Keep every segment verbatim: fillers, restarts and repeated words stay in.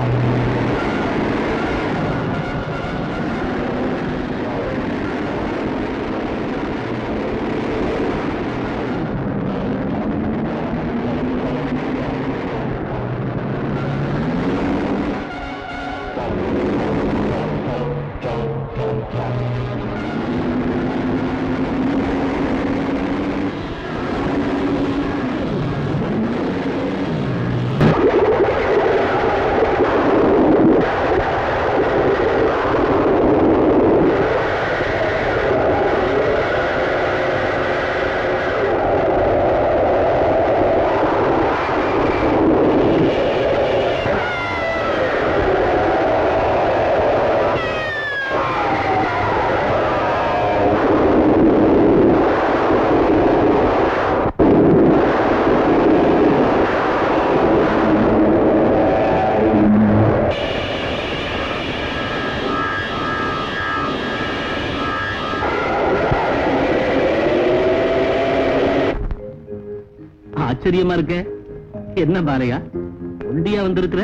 ஆச்சரியமா இருக்க. என்ன பாலையா ஒண்டியா வந்திருக்கிற?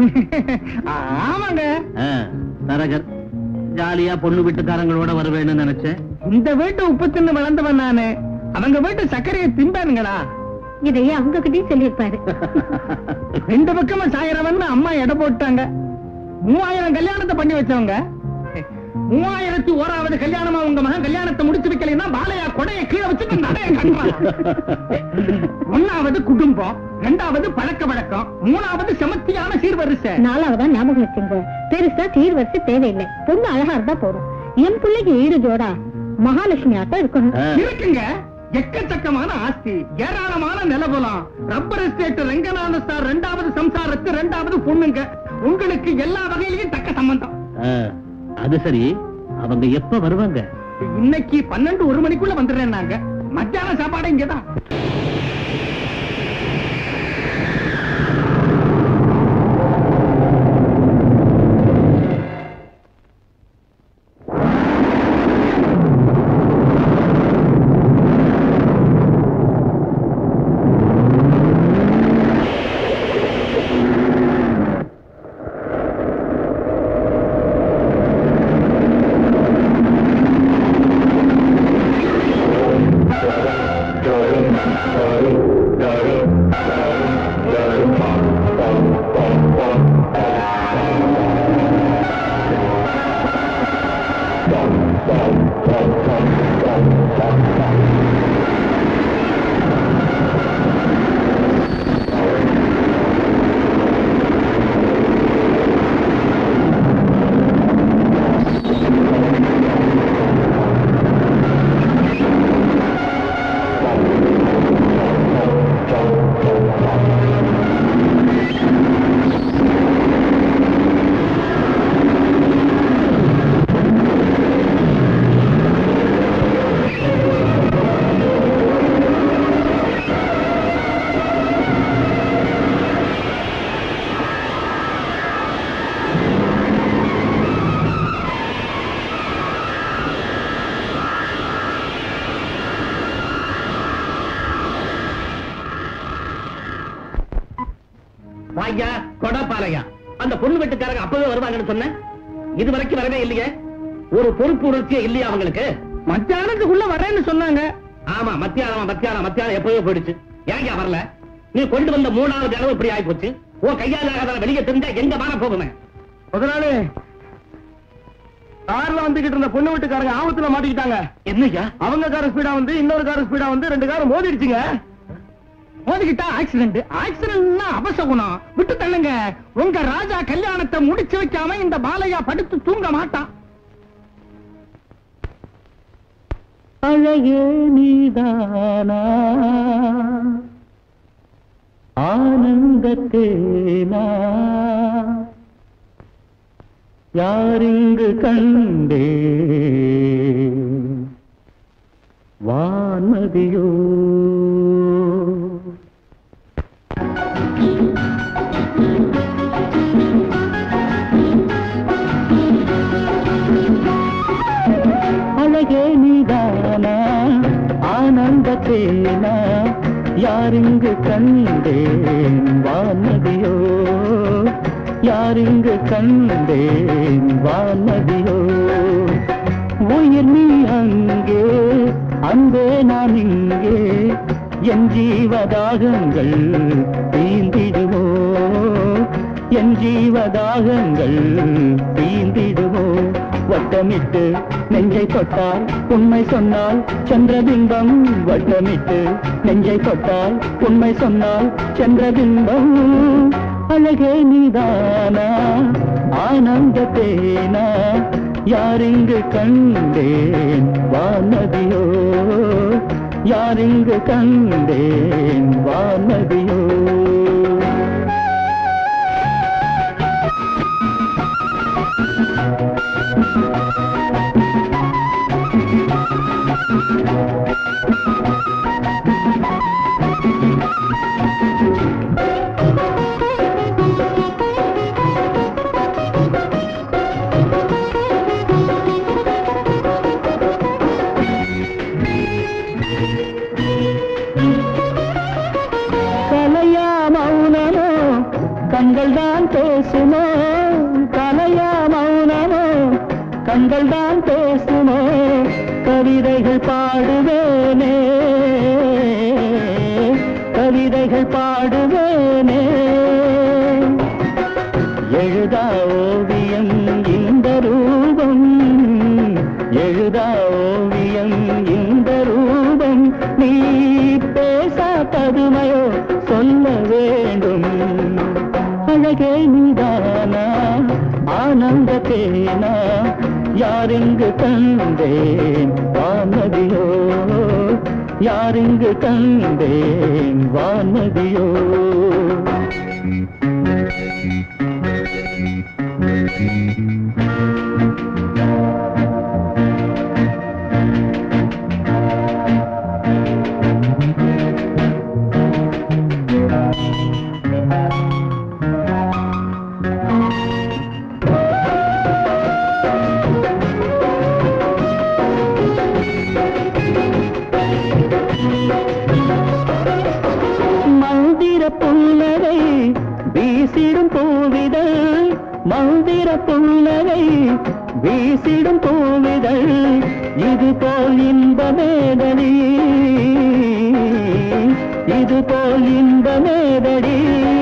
ஆமாங்க. தரகர் ஜாலியா பொண்ணு வீட்டுக்காரங்களோட வருவேன்னு நினைச்சேன். இந்த வீட்டு உப்பு தின்னு வளர்ந்தவன் நானு. அவங்க வீட்டு சர்க்கரையை திம்பானுங்களா? இதையே அவங்க கிட்டயும் சொல்லியிருப்பாரு. ரெண்டு பக்கமும் சாயிரவன் அம்மா எடை போட்டாங்க. மூவாயிரம் கல்யாணத்தை பண்ணி வச்சவங்க. மூவாயிரத்தி ஓராவது கல்யாணமா உங்க மகன் கல்யாணத்தை முடிச்சு வைக்கலைன்னா பாலையா கொடையை கீழே வச்சுட்டு நடைய கட்டுறான். ஒன்னாவது குடும்பம், இரண்டாவது பழக்க வழக்கம், மூணாவது செமத்தியான சீர்வரிசை, நாலாவதா ஞாபகம் வச்சுங்க. பெருசா சீர்வரிசை தேவையில்லை. பொண்ணு அழகா இருந்தா போதும். என் பிள்ளைக்கு ஈடு ஜோடா மகாலட்சுமி ஆட்டம் இருக்கணும். இருக்குங்க. எக்கச்சக்கமான ஆஸ்தி, ஏராளமான நிலபுலம், ரப்பர் எஸ்டேட், ரங்கநாத ஸ்டார், இரண்டாவது சம்சாரத்து, இரண்டாவது பொண்ணுங்க. உங்களுக்கு எல்லா வகையிலையும் தக்க சம்பந்தம். அது சரி, அவங்க எப்ப வருவாங்க? இன்னைக்கு பன்னெண்டு ஒரு மணிக்குள்ள வந்துடுறேன். நாங்க மத்தியான சாப்பாடு இங்கதான். வாயா கொடப்பாலையா, அந்த பொண்ணு வீட்டுக்காரங்க அப்பவே வருவாங்கன்னு சொன்ன, இது வரைக்கும் வரவே இல்லையே. ஒரு பொறுப்பு உணர்ச்சியே இல்லையா அவங்களுக்கு? மத்தியானத்துக்குள்ள வரேன்னு சொன்னாங்க. ஆமா, மத்தியானம் மத்தியானம் மத்தியானம் எப்பவே போயிடுச்சு. ஏங்க வரல? நீ கொண்டு வந்த மூணாவது அளவு இப்படி ஆகி போச்சு. உன் கையால வெளியே தெரிஞ்சா எங்க மான போகுமே. முதலாளி, கார்ல வந்துகிட்டு இருந்த பொண்ணு வீட்டுக்காரங்க ஆபத்துல மாட்டிக்கிட்டாங்க. என்னையா? அவங்க கார ஸ்பீடா வந்து இன்னொரு கார ஸ்பீடா வந்து ரெண்டு காரம் மோதிடுச்சுங்க. மோதிக்கிட்டா ஆக்சிடென்ட். ஆக்சிடென்ட்னா அபசகுணம். விட்டு தள்ளுங்க. உங்க ராஜா கல்யாணத்தை முடிச்சு வைக்காம இந்த பாலையா படுத்து தூங்க மாட்டான். அழகே நீதானா ஆனந்தத்தேனா யாரிங்கு கண்டே வான்மதியோ அழகே நீதானா ஆனந்தத்தேனா யாரிங்கு கண்டேன் வான்மதியோ யாரிங்கு கண்டேன் வான்மதியோ உயிர் நீ அங்கே அன்பே நான் இங்கே என் ஜீவதாகங்கள் தீந்திடுமோ என் ஜீவதாகங்கள் தீந்திடுமோ வட்டமிட்டு நெஞ்சை தொட்டால் உண்மை சொன்னால் சந்திரபிம்பம் வட்டமிட்டு நெஞ்சை தொட்டால் உண்மை சொன்னால் சந்திரபிம்பம் அழகே நீதானா ஆனந்த தேனா யாரிங்கு கண்டேன் வானதியோ யாரிங்கு கண்டேன் வானதியோ கலையா மௌனமோ கண்கள் தான் பேசுமோ கலையா மௌனமோ கண்கள் தான் பேசுமோ கவிதைகள் பாடுவேனே கவிதைகள் பாடுவேனே எழுதா ஓவியம் இந்த ரூபம் எழுதா ஓவியம் இந்த ரூபம் நீ பேசா பதுமையோ சொல்ல வேண்டும் அழகே நீதானா ஆனந்த தேனா யாரிங்கு கண்டேன் வானதியோ யாரிங்கு கண்டேன் வானதியோ மந்திர புன்னகை வீசிடும் பூவிதழ் மந்திர புன்னகை வீசிடும் பூவிதழ் இது போல் இன்பமேதடி இது போல் இன்பமேதடி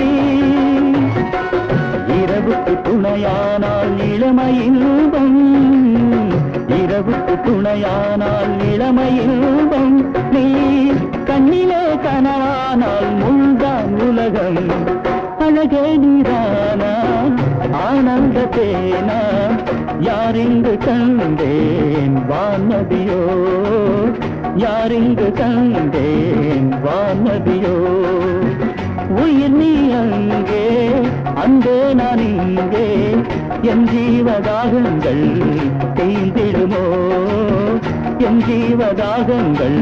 இரவுக்கு துணையானால் இளமை இன்பம் இரவுக்கு துணையானால் இளமை இன்பம் நீ கண்ணிலே கனவானால் முள்தான் உலகம் அழகே நீதானா ஆனந்த தேனா யாரிங்கு கண்டேன் வானதியோ யாரிங்கு கண்டேன் வானதியோ உயிர் நீ அங்கே அன்பே நான் இங்கே என் ஜீவதாகங்கள் தேய்ந்திடுமோ என் ஜீவதாகங்கள்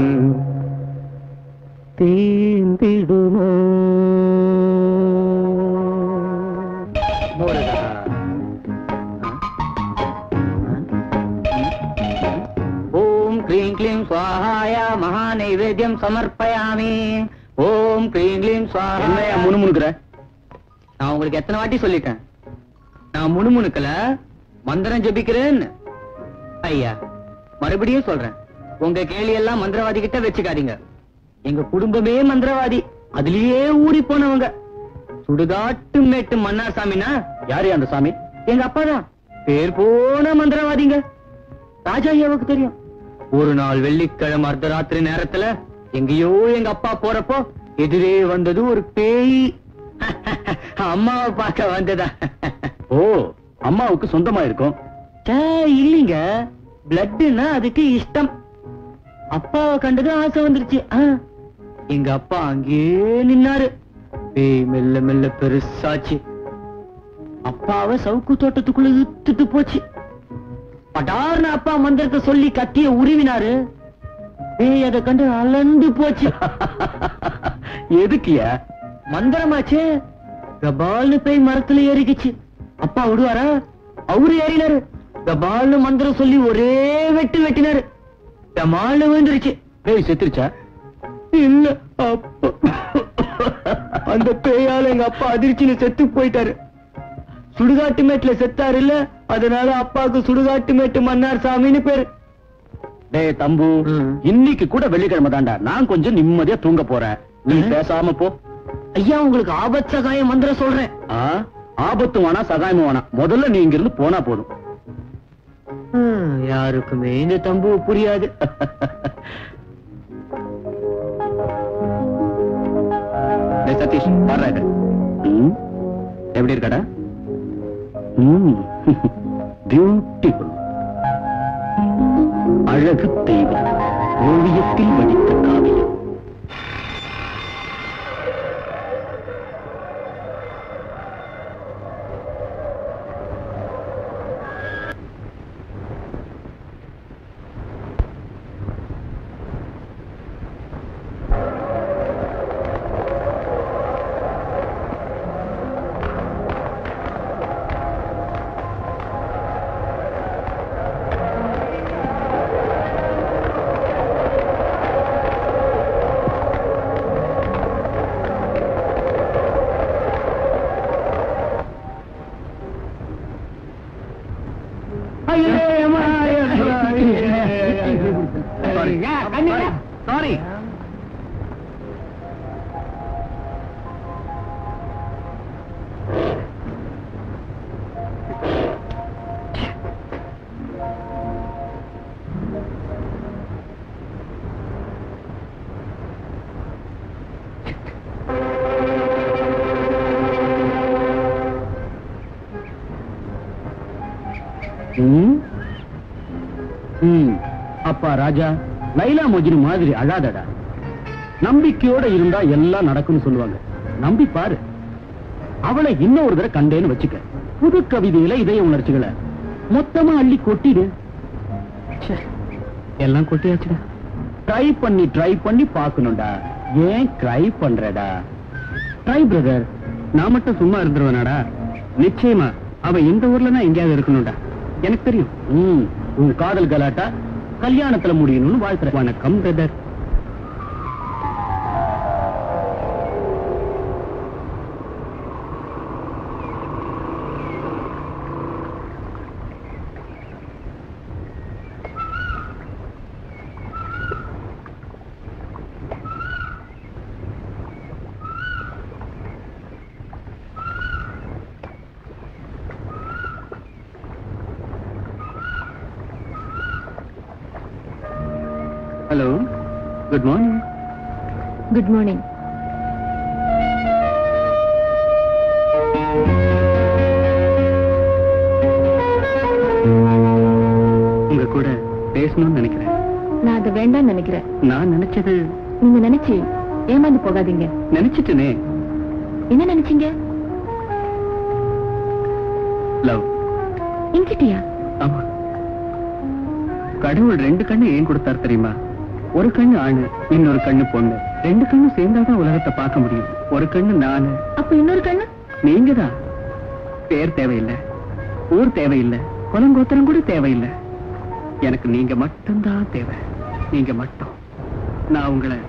தேய்ந்திடுமோ ஓம் க்ளீம் க்ளீம் ஸ்வாஹாய மகா நைவேத்யம் சமர்ப்பயாமி ஓம் க்ளீம் க்ளீம் ஸ்வாஹா என்னையா முணுமுணுக்குற நான் உங்களுக்கு எத்தனை வாட்டி சொல்லிட்டேன் நான் முணுமுணுக்கல மந்திரம் ஜபிக்கிறேன்னு ஐயா மறுபடியும் சொல்றேன் உங்க கேள்வி எல்லாம் மந்திரவாதி கிட்ட வச்சுக்காதீங்க எங்க குடும்பமே மந்திரவாதி அதுலயே ஊறி போனவங்க சுடுகாட்டு மேட்டு மன்னார் சாமினா யாரு அந்த சாமி எங்க அப்பாதான் பேர் போன மந்திரவாதிங்க ராஜா ஐயாவுக்கு தெரியும் ஒரு நாள் வெள்ளிக்கிழமை அர்த்தராத்திரி நேரத்துல எங்கேயோ எங்க அப்பா போறப்போ எதிரே வந்தது ஒரு பேய் அம்மாவை பார்க்க வந்ததா ஓ அம்மாவுக்கு சொந்தமா இருக்கும் இல்லீங்க பிளட்னா அதுக்கு இஷ்டம் அப்பாவை கண்டது ஆசை வந்துருச்சு எங்க அப்பா அங்கேயே நின்னாரு பேய் மெல்ல மெல்ல பெருசாச்சு அப்பாவை சவுக்கு தோட்டத்துக்குள்ள இழுத்துட்டு போச்சு படார்னு அப்பா மந்திரத்தை சொல்லி கத்திய உருவினாரு பேய் அதை கண்டு அலண்டு போச்சு எதுக்கியா மந்திரமாச்சு கபால்னு பேய் மரத்துல ஏறிக்குச்சு அப்பா விடுவாரா அவரு ஏறினாரு கபால்னு மந்திரம் சொல்லி ஒரே வெட்டு வெட்டினாரு கமால்னு விழுந்துருச்சு பேய் செத்துருச்சா இல்ல அப்பா அந்த பேயால எங்க அப்பா அதிர்ச்சியில செத்து போயிட்டாரு சுடுகாட்டு மேட்டுல செத்தாரு இல்ல, அதனால அப்பாவுக்கு சுடுகாட்டு மேட்டு மன்னார் சாமின்னு பேரு. டேய் தம்பு, இன்னைக்கு கூட வெள்ளிக்கிழமை தாண்டா, நான் கொஞ்சம் நிம்மதியா தூங்க போறேன், நீ பேசாம போ. ஐயா உங்களுக்கு ஆபத் சகாயம் மந்திரம் சொல்றேன். ஆபத்து வேணா சகாயமும் வேணா, முதல்ல நீ இங்கிருந்து போனா போதும். யாருக்குமே இந்த தம்பு புரியாது. சதீஷ் வர்றாரு. எப்படி இருக்கடா? பியூட்டிஃபுல். அழகு தெய்வம், ஓவியத்தில் வடித்த காவியம். சாரி. அப்பா ராஜா, லைலா மஜ்னு மாதிரி அழாதடா. நம்பிக்கையோட இருந்தா எல்லாம் நடக்கும்னு சொல்லுவாங்க. நம்பி பாரு. அவளை இன்னொரு தடவை கண்டேன்னு வச்சுக்க, புது கவிதையில இதய உணர்ச்சிகளை மொத்தமா அள்ளி கொட்டிடு. எல்லாம் கொட்டியாச்சுடா. ட்ரை பண்ணி ட்ரை பண்ணி பாக்கணும்டா. ஏன் ட்ரை பண்றடா? Try brother. நான் மட்டும் சும்மா இருந்துருவேனாடா? நிச்சயமா அவ இந்த ஊர்ல தான் எங்கேயாவது இருக்கணும்டா. எனக்கு தெரியும். உன் காதல் கலாட்டா கல்யாணத்துல முடியணும்னு வாழ்த்துறேன். வணக்கம் brother. Hello, good morning. Good morning. உங்க கூட பேசணும்னு நினைக்கிறேன். நான் அதை வேண்டாம்னு நினைக்கிறேன். நான் நினைச்சது நீங்க நினைச்சு ஏமாந்து போகாதீங்க. நினைச்சிட்டனே. என்ன நினைச்சீங்க? லவ். என்கிட்டயா? ஆமா. கடவுள் ரெண்டு கண்ணு ஏன் கொடுத்தார் தெரியுமா? ஒரு கண்ணு ஆணு, இன்னொரு கண்ணு பொண்ணு. ரெண்டு கண்ணு சேர்ந்தாதான் உலகத்தை பார்க்க முடியும். ஒரு கண்ணு நானு. அப்ப இன்னொரு கண்ணு நீங்க தான். பேர் தேவையில்லை, ஊர் தேவையில்லை, குலங்கோத்திரம் கூட தேவையில்லை. எனக்கு நீங்க மட்டும்தான் தேவை. நீங்க மட்டும். நான் உங்களை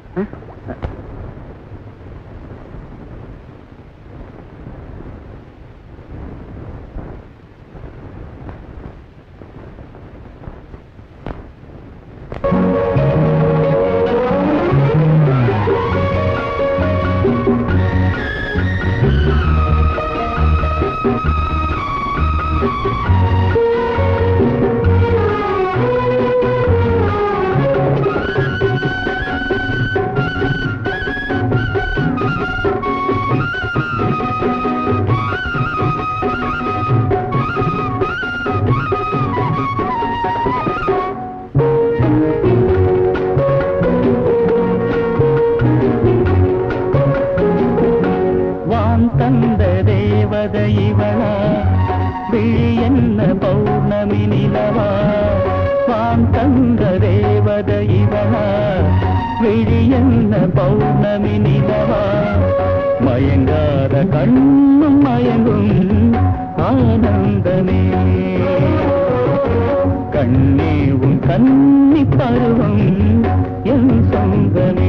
பௌர்ணமி நிலவா மயங்காத கண்ணும் மயங்கும் ஆனந்தமே கண்ணே உன் கன்னி பருவம் என் சொந்தமே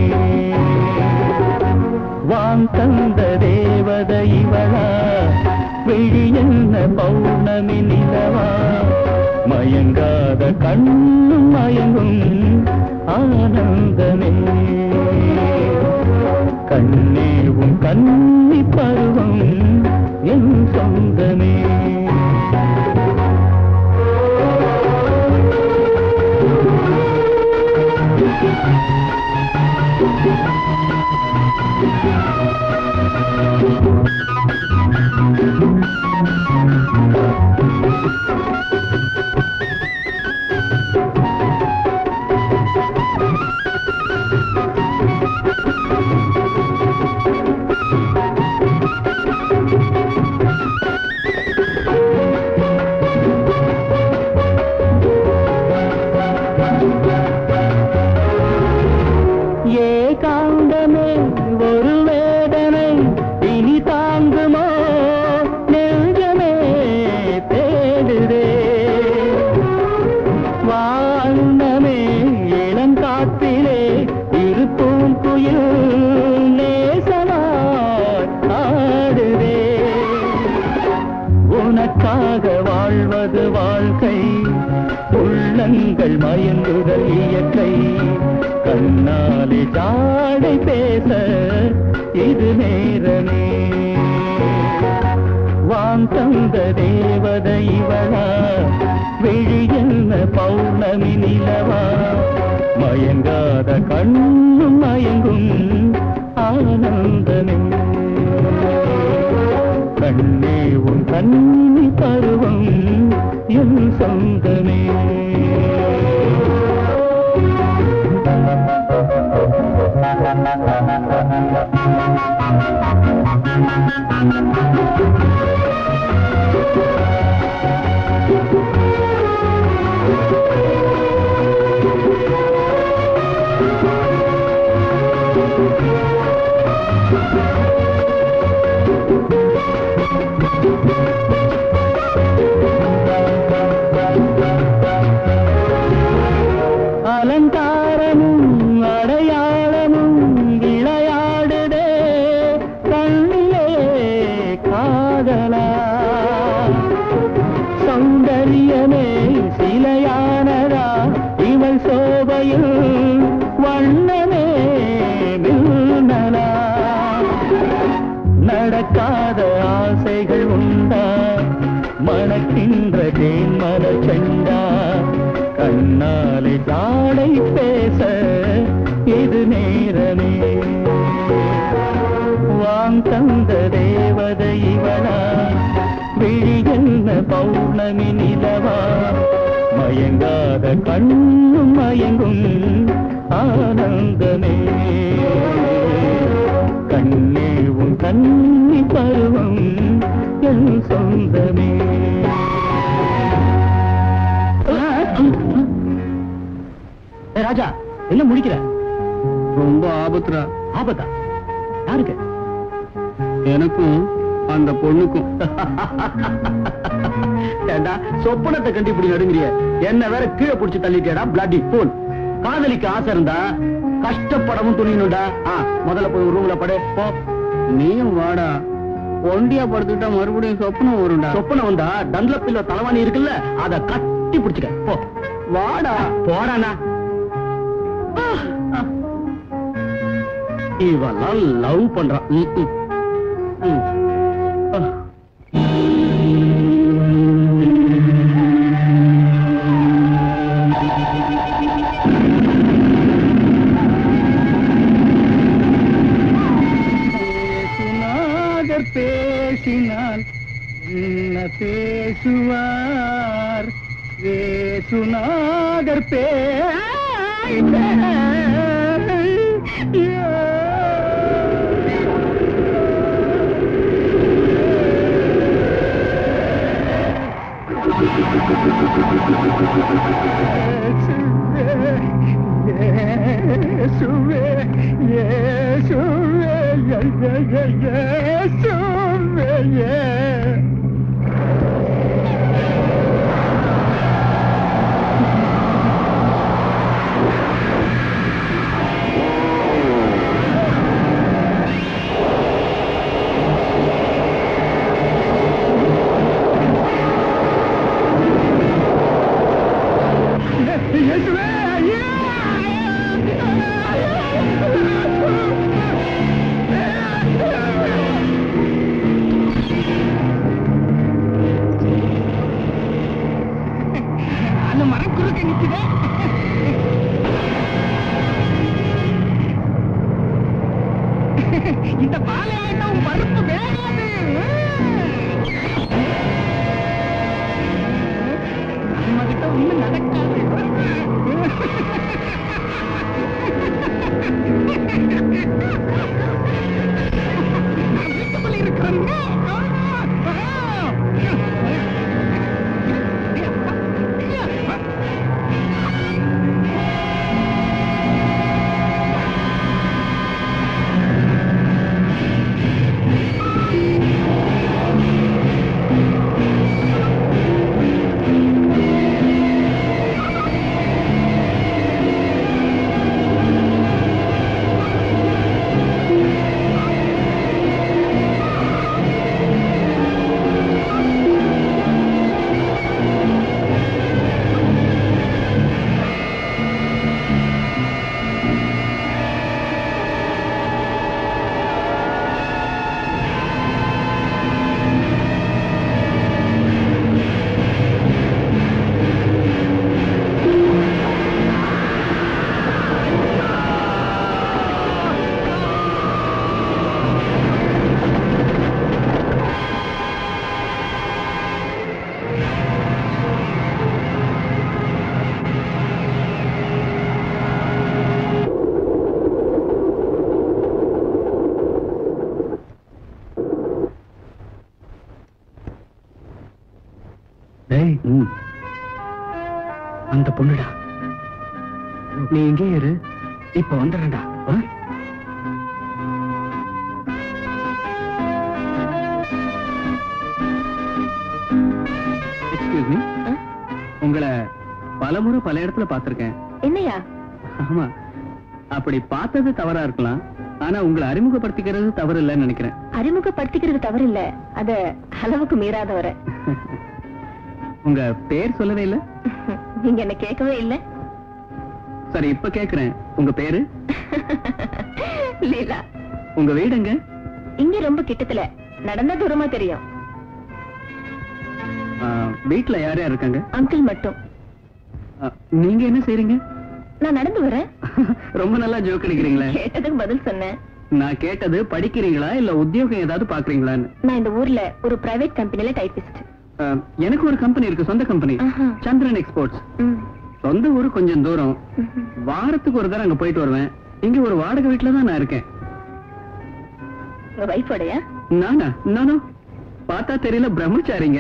வான் தந்த தேவதை இவளா விழியன் பௌர்ணமி நிலவா மயங்காத கண்ணும் மயங்கும் ஆனந்தமே கண்ணேவும் கன்னி பருவம் என் சொந்தமே ஏகாந்தமே ஒரு வேதனை இனி தாங்குமோ நெஞ்சமே தேடுதே வானமே இளங்காத்திலே இருப்பும் குயில் நேசமாய் ஆடுதே உனக்காக வாழ்வது வாழ்க்கை உள்ளங்கள் மயங்குதல் இயற்கை கண்ணாலே ஜாடை பேச இது நேரமே வான் தந்த தேவதை இவளா விழி என்ன பௌர்ணமி நிலவா மயங்காத கண்ணும் மயங்கும் ஆனந்தமே கண்ணே உன் கண்ணி பருவம் என் சொந்தமே அலங்காரமும் அடையாளமும் விளையாடுதே கண்ணிலே காதலா சௌந்தரியமே சிலையானதா இவள் சோபையில் வண்ணமே மின்னலா நடக்காத ஆசைகள் உண்டா மணக்கின்ற தேன்மர செண்டா கண்ணாலே ஜாடை பேச இது நேரமே வான் தந்த தேவதை இவளா விழி என்ன பௌர்ணமி நிலவா மயங்காத கண்ணும் மயங்கும் ஆனந்தமே கண்ணே உன் கன்னி பருவம் என் சொந்தமே ராஜா என்ன முடிக்கிற ரொம்ப ஆபத்துரா ஆபத்தா யாருக்கு எனக்கும் அந்த பொண்ணுக்கும் ஏண்டா சொப்பனத்தை கண்டு இப்படி நடுங்கிறிய என்ன வேற கீழே புடிச்சு தள்ளிட்டியடா பிளட்டி போன் காதலிக்கு ஆசை இருந்தா கஷ்டப்படவும் துணியணும்டா முதல்ல போய் ரூம்ல படு போ நீயும் வாடா ஒண்டியா படுத்துக்கிட்டா மறுபடியும் சொப்பனம் வரும்டா சொப்பனம் வந்தா டன்லப்பில்ல தலைவாணி இருக்குல்ல அத கட்டி பிடிச்சுக்க போ வாடா போடானா இவெல்லாம் லவ் பண்றான் பேசுனாதர் பேசினால் என்ன பேசுவார் பேசுனாதர் பே Yeshuve, Yeshuve, Yeshuve, Yeshuve, இயேசுவே ஐயா அந்த மரம் குறுக்க நிக்குதே. இந்த பாலையாட்டம் பருப்பு வேகாது. நம்ம கிட்ட ஒண்ணும் நடக்காது. நான் வீட்டுக்குள்ள இருக்கிறேங்க. அந்த பொண்ணுடா, நீ எங்கே இரு, இப்ப வந்துடுறா. எக்ஸ்கியூஸ் மீ, உங்களை பலமுறை பல இடத்துல பார்த்திருக்கேன். என்னையா? ஆமா, அப்படி பார்த்தது தவறா இருக்கலாம், ஆனா உங்களை அறிமுகப்படுத்திக்கிறது தவறு இல்லைன்னு நினைக்கிறேன். அறிமுகப்படுத்திக்கிறது தவறு இல்ல, அத அளவுக்கு மீறாதவரை. உங்க பேர் சொல்லவே இல்ல. நீங்க என்ன கேட்கவே இல்ல. சரி, இப்ப கேக்குறேன், உங்க பேரு? லீலா. உங்க வீடு எங்க? இங்க ரொம்ப கிட்டத்துல, நடந்த தூரமா தெரியும். வீட்டுல யார் யார் இருக்காங்க? அங்கிள் மட்டும். நீங்க என்ன செய்றீங்க? நான் நடந்து வரேன். ரொம்ப நல்லா ஜோக் அடிக்கிறீங்களே. கேட்டதுக்கு பதில் சொன்னேன். நான் கேட்டது படிக்கிறீங்களா இல்ல உத்தியோகம் ஏதாவது பாக்குறீங்களான்னு. நான் இந்த ஊர்ல ஒரு பிரைவேட் கம்பெனில டைபிஸ்ட். எனக்கு ஒரு கம்பெனி இருக்கு, சொந்த கம்பெனி, சந்திரன் எக்ஸ்போர்ட்ஸ். சொந்த ஊரு கொஞ்சம் தூரம், வாரத்துக்கு ஒரு தடவை அங்க போயிட்டு வருவேன். இங்க ஒரு வாடகை வீட்டுல தான் நான் இருக்கேன். உங்க வைஃபோடயா? நானா? நானும் பார்த்தா தெரியல, பிரம்மச்சாரிங்க.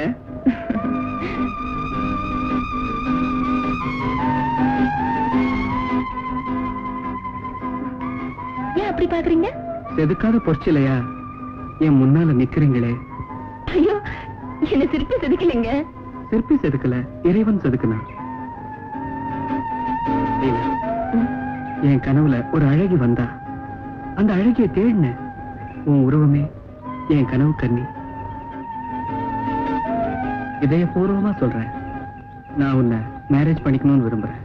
ஏன் அப்படி பாக்குறீங்க? செதுக்காத பொற்சிலையா என் முன்னால நிக்கிறீங்களே. ஐயோ, என்ன சிற்பி செதுக்கலைங்க. சிற்பி செதுக்கல, இறைவன் செதுக்குனா. என் கனவுல ஒரு அழகி வந்தா, அந்த அழகிய தேடின. உன் உருவமே என் கனவு கண்ணி. இதயபூர்வமா சொல்றேன், நான் உன்னை மேரேஜ் பண்ணிக்கணும்னு விரும்புறேன்.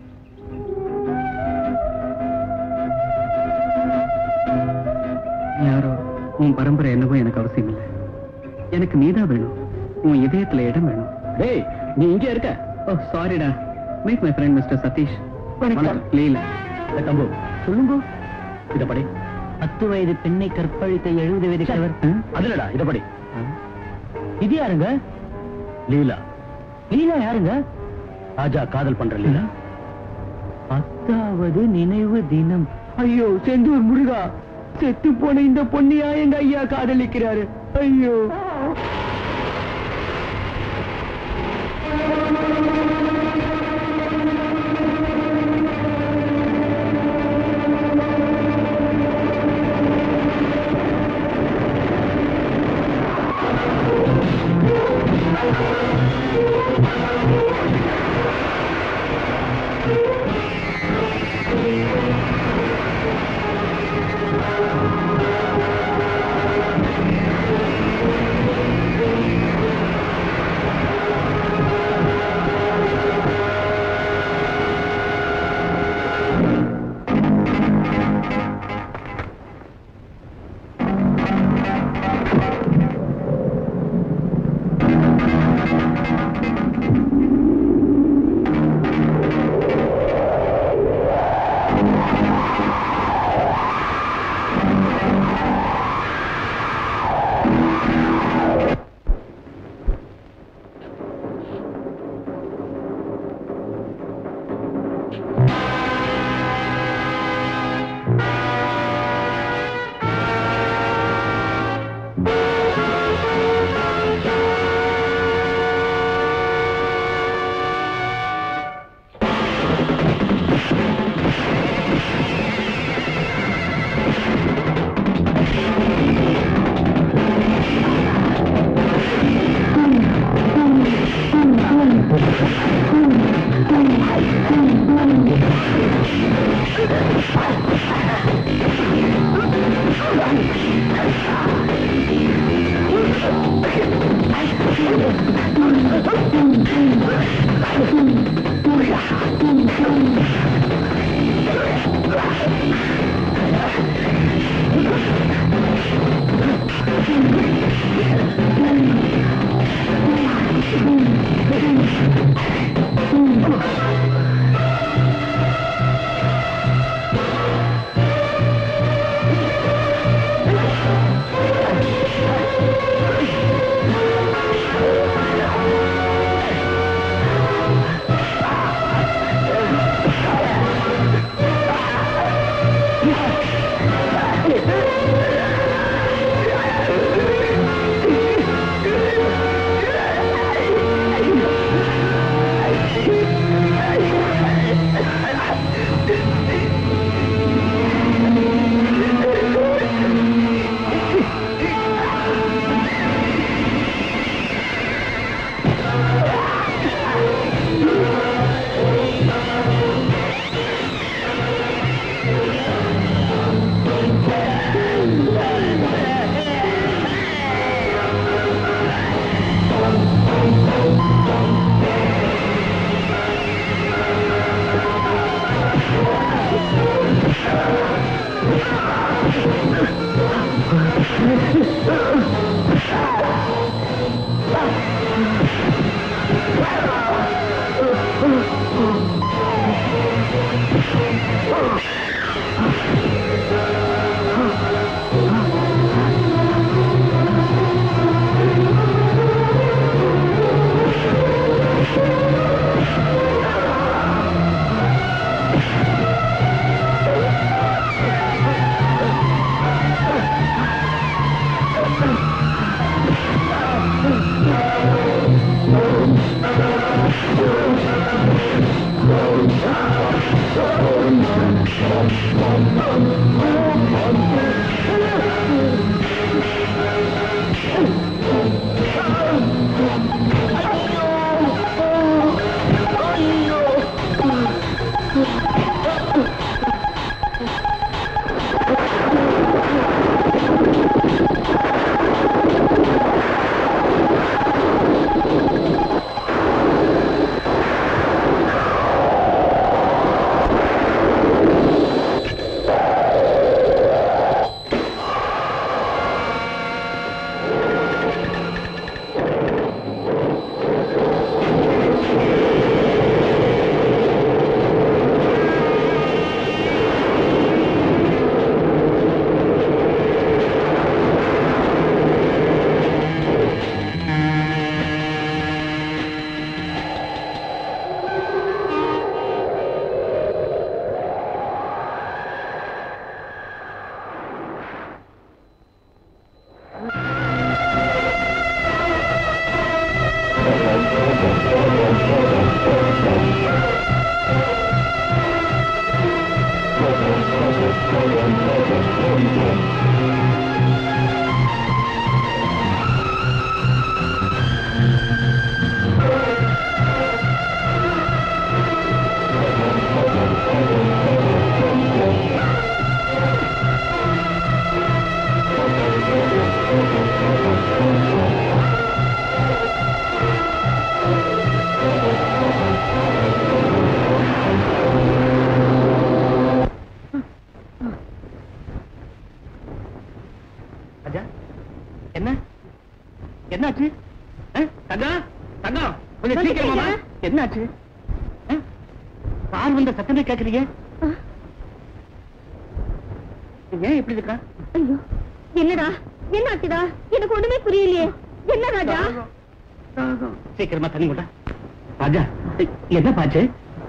யாரோ உன் பரம்பரை என்னவோ எனக்கு அவசியம் இல்லை. எனக்கு நீதான் வேணும், உன் இதயத்துல இடம் வேணும். டேய், நீ இங்க இருக்க? ஓ சாரிடா. Meet my friend mister Sathish. வணக்கம். லீலா. தம்பு சொல்லுங்க. இத படி. பத்து வயது பெண்ணை கற்பழித்த எழுபது வயது கிழவர். அதுலடா, இத படி. இது யாருங்க? லீலா. லீலா யாருங்க? ராஜா காதல் பண்ற லீலா. பத்தாவது நினைவு தினம். ஐயோ செந்தூர் முருகா, செத்து போன இந்த பொண்ணியா எங்க ஐயா காதலிக்கிறாரு. ஐயோ. என்னாச்சு? தங்கம் தங்கம் கொஞ்சம் சீக்கிரமா என்னாச்சு? கார் வந்த சத்தமே கேட்கறீங்க? ஏன் இப்படி இருக்கா? ஐயோ என்னடா என்னாச்சுடா? எனக்கு ஒண்ணுமே புரியலையே. என்ன ராஜா? சீக்கிரமா தண்ணி கொண்டா. ராஜா என்ன பாச்சு?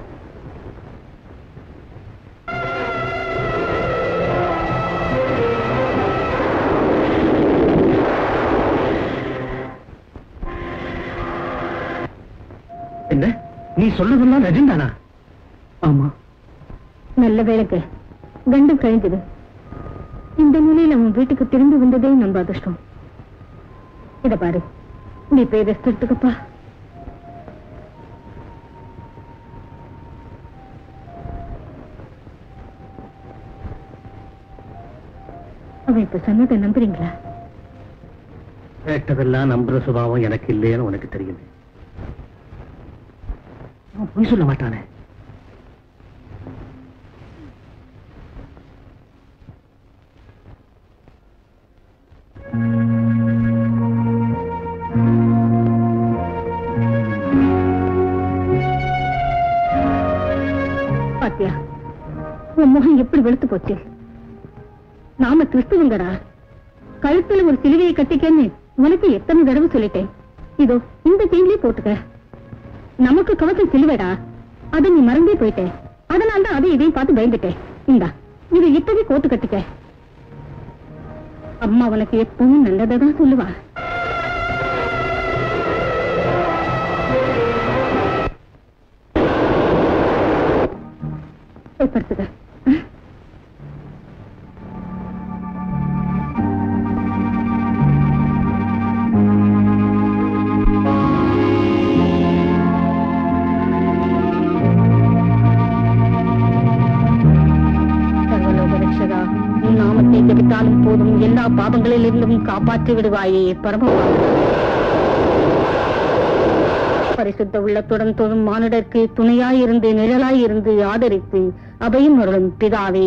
என்ன நீ சொல்றதெல்லாம் நிஜம்தானா? ஆமா. நல்ல வேலைக்கு கண்டம் கழிஞ்சது. இந்த நிலையில உன் வீட்டுக்கு திரும்பி வந்ததே நம்ம அதிர்ஷ்டம். இத பாரு, நீ போய் ரெஸ்ட் எடுத்துக்கப்பா. அவன் இப்ப சொன்னதை நம்புறீங்களா? கேட்டதெல்லாம் நம்புற சுபாவம் எனக்கு இல்லைன்னு உனக்கு தெரியுது. அவன் பொய் சொல்ல மாட்டானே. பாத்தியா, உன் முகம் எப்படி வெளுத்து போச்சு. நாம கிறிஸ்துவங்கடா. கழுத்துல ஒரு சிலுவையை கட்டிக்கன்னு உனக்கு எத்தனை தடவை சொல்லிட்டேன். இதோ இந்த செயின்லயே போட்டுக்க. நமக்கு கவசம் சிலுவைடா. அதை நீ மறந்தே போயிட்ட. அதனால்தான் அதை இதையும் பார்த்து பயந்துட்டேன். இந்தா இது இப்பவே கோத்து கட்டிக்க. அம்மா உனக்கு எப்பவும் நல்லதான் சொல்லுவா. படுத்துக்க. நாமத்தை ஜபித்தாலும் போதும், எல்லா பாவங்களில் இருந்தும் காப்பாற்றி விடுவாயே பரம. பரிசுத்த உள்ளத்துடன் தொழும் மானிடருக்கு துணையாயிருந்து நிழலாயிருந்து ஆதரித்து அபயம் அருளும் பிதாவே.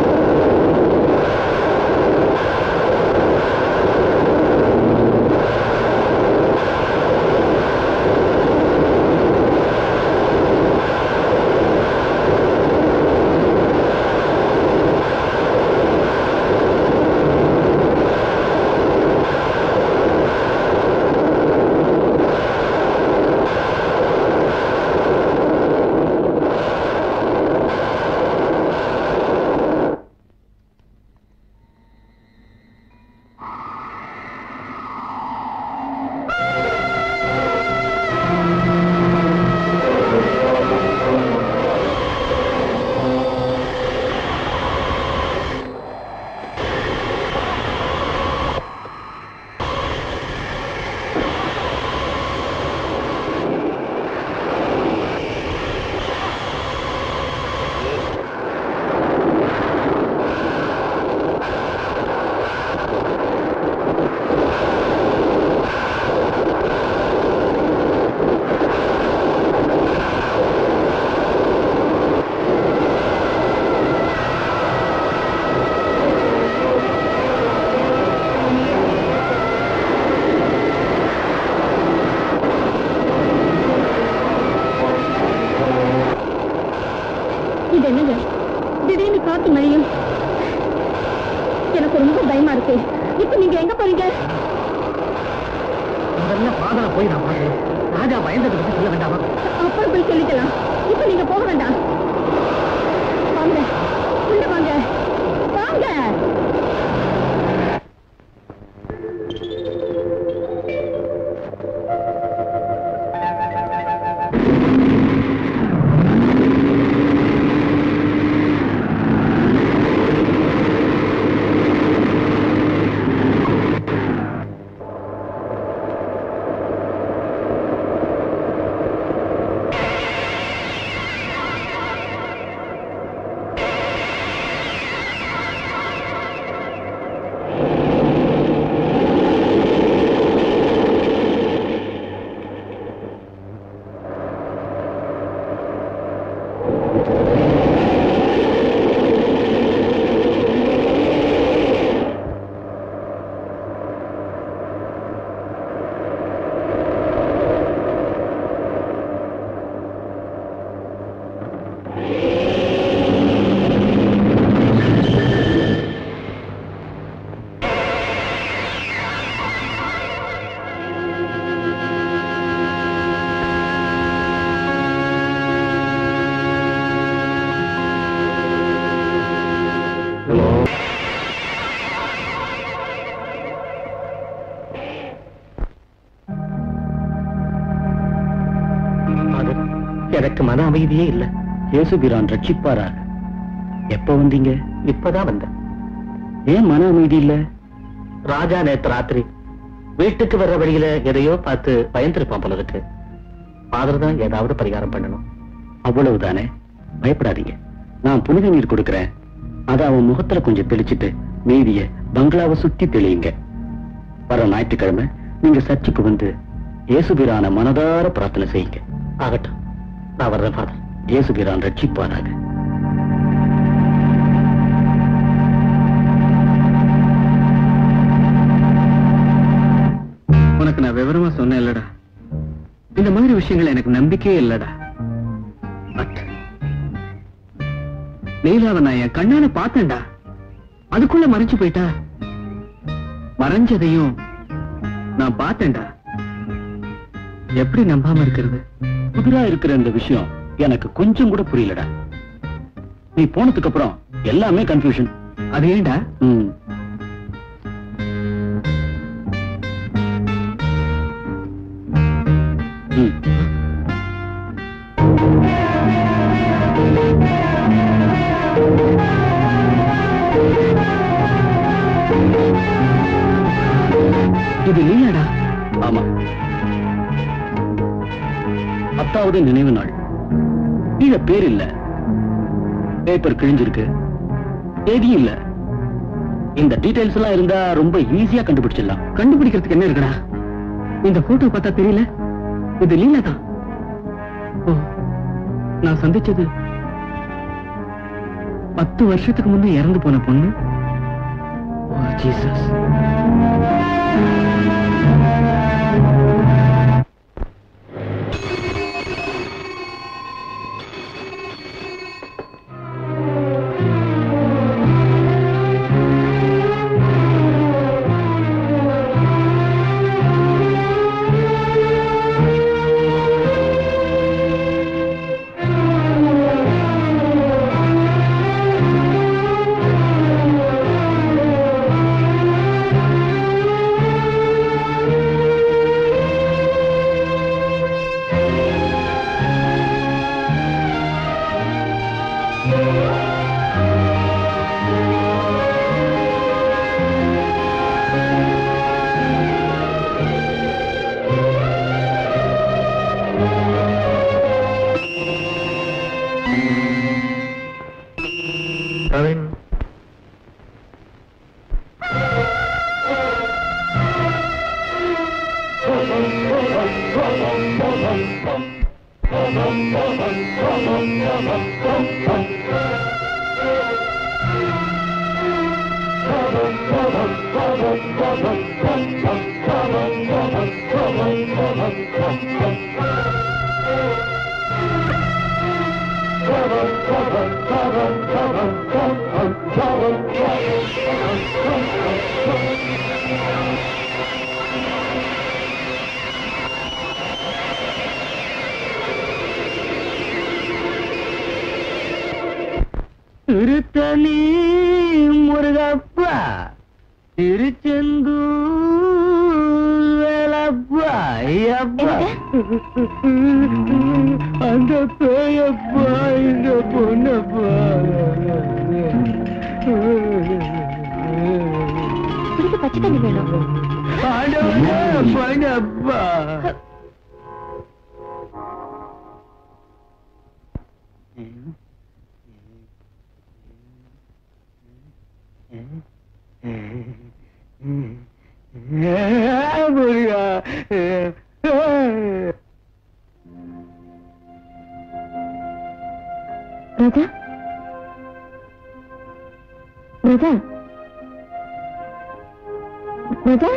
திடீர்னு காத்து மழையும் எனக்கு ரொம்ப பயமா இருக்கு. இப்ப நீங்க எங்க போறீங்க? பாதல போய் நான் பாக்குறேன். ராஜா பயந்ததை பத்தி சொல்ல வேண்டாமா? அப்புறம் போய் சொல்லிக்கலாம். இப்ப நீங்க போக வேண்டாம். வாங்க உள்ள வாங்க வாங்க. எனக்கு மன அமைதியே இல்ல. இயேசுபிரான் ரட்சிப்பாராக. எப்ப வந்தீங்க? இப்பதான் வந்தேன். ஏன் மன அமைதி இல்ல? ராஜா நேற்று ராத்திரி வீட்டுக்கு வர்ற வழியில எதையோ பார்த்து பயந்திருப்பான் போல இருக்கு. ஃபாதர் தான் ஏதாவது பரிகாரம் பண்ணணும். அவ்வளவுதானே, பயப்படாதீங்க. நான் புனித நீர் கொடுக்கிறேன். அதை அவன் முகத்துல கொஞ்சம் தெளிச்சிட்டு மீதிய பங்களாவை சுத்தி தெளியுங்க. வர ஞாயிற்றுக்கிழமை நீங்க சர்ச்சுக்கு வந்து இயேசுபிரான மனதார பிரார்த்தனை செய்யுங்க. ஆகட்டும், நான் வர்றேன் ஃபாதர். இயேசுபிரான் ரட்சிப்பாராக. உனக்கு நான் விவரமா சொன்னேன் இல்லடா, இந்த மாதிரி விஷயங்கள் எனக்கு நம்பிக்கையே இல்லடா. பட் லீலாவை நான் என் கண்ணால பார்த்தேன்டா. அதுக்குள்ள மறைஞ்சு போயிட்டா. மறைஞ்சதையும் நான் பார்த்தேன்டா. எப்படி நம்பாம இருக்கிறது? புதிரா இருக்கிற இந்த விஷயம் எனக்கு கொஞ்சம் கூட புரியலடா. நீ போனதுக்கு அப்புறம் எல்லாமே கன்ஃபியூஷன். அது ஏன்டா? ம் ம் இது நீயாடா? ஆமா, பத்தாவது நினைவு நாள். கீழே பேர் இல்ல, பேப்பர் கிழிஞ்சிருக்கு, தேதியும் இல்ல. இந்த டீடைல்ஸ் எல்லாம் இருந்தா ரொம்ப ஈஸியா கண்டுபிடிச்சிடலாம். கண்டுபிடிக்கிறதுக்கு என்ன இருக்குடா? இந்த போட்டோ பார்த்தா தெரியல, இது லீலா தான். ஓ, நான் சந்திச்சது பத்து வருஷத்துக்கு முன்னே இறந்து போன பொண்ணு. Oh Jesus. திருத்தணி முருகப்பா, திருச்செந்தூர் வேலப்பா, ஐயப்பா, அந்த பேயப்பா, இந்த பொண்ணப்பா. பச்சை தண்ணி வேணும். பொண்ணப்பா. ராஜா, ராஜா, ராஜா,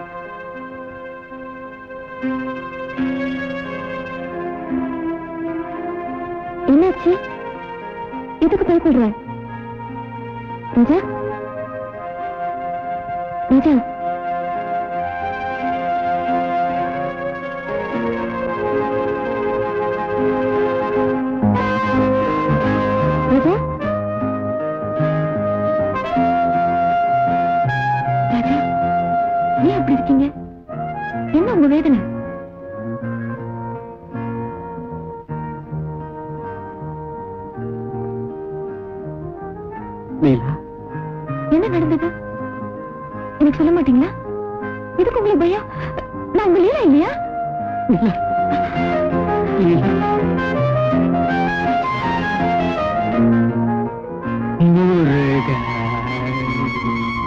என்னாச்சு? எதுக்கு பயப்படுற? ராஜா, ராஜா, ராஜா, ராஜா, ஏன் அப்படி இருக்கீங்க? என்ன உங்க வேதனை? லீலா, என்ன நடந்தது? எனக்கு சொல்ல மாட்டீங்களா? எதுக்கு உங்களுக்கு பயம்? நான் உங்க லீலா இல்லையா? இல்ல லீலா, முருகா.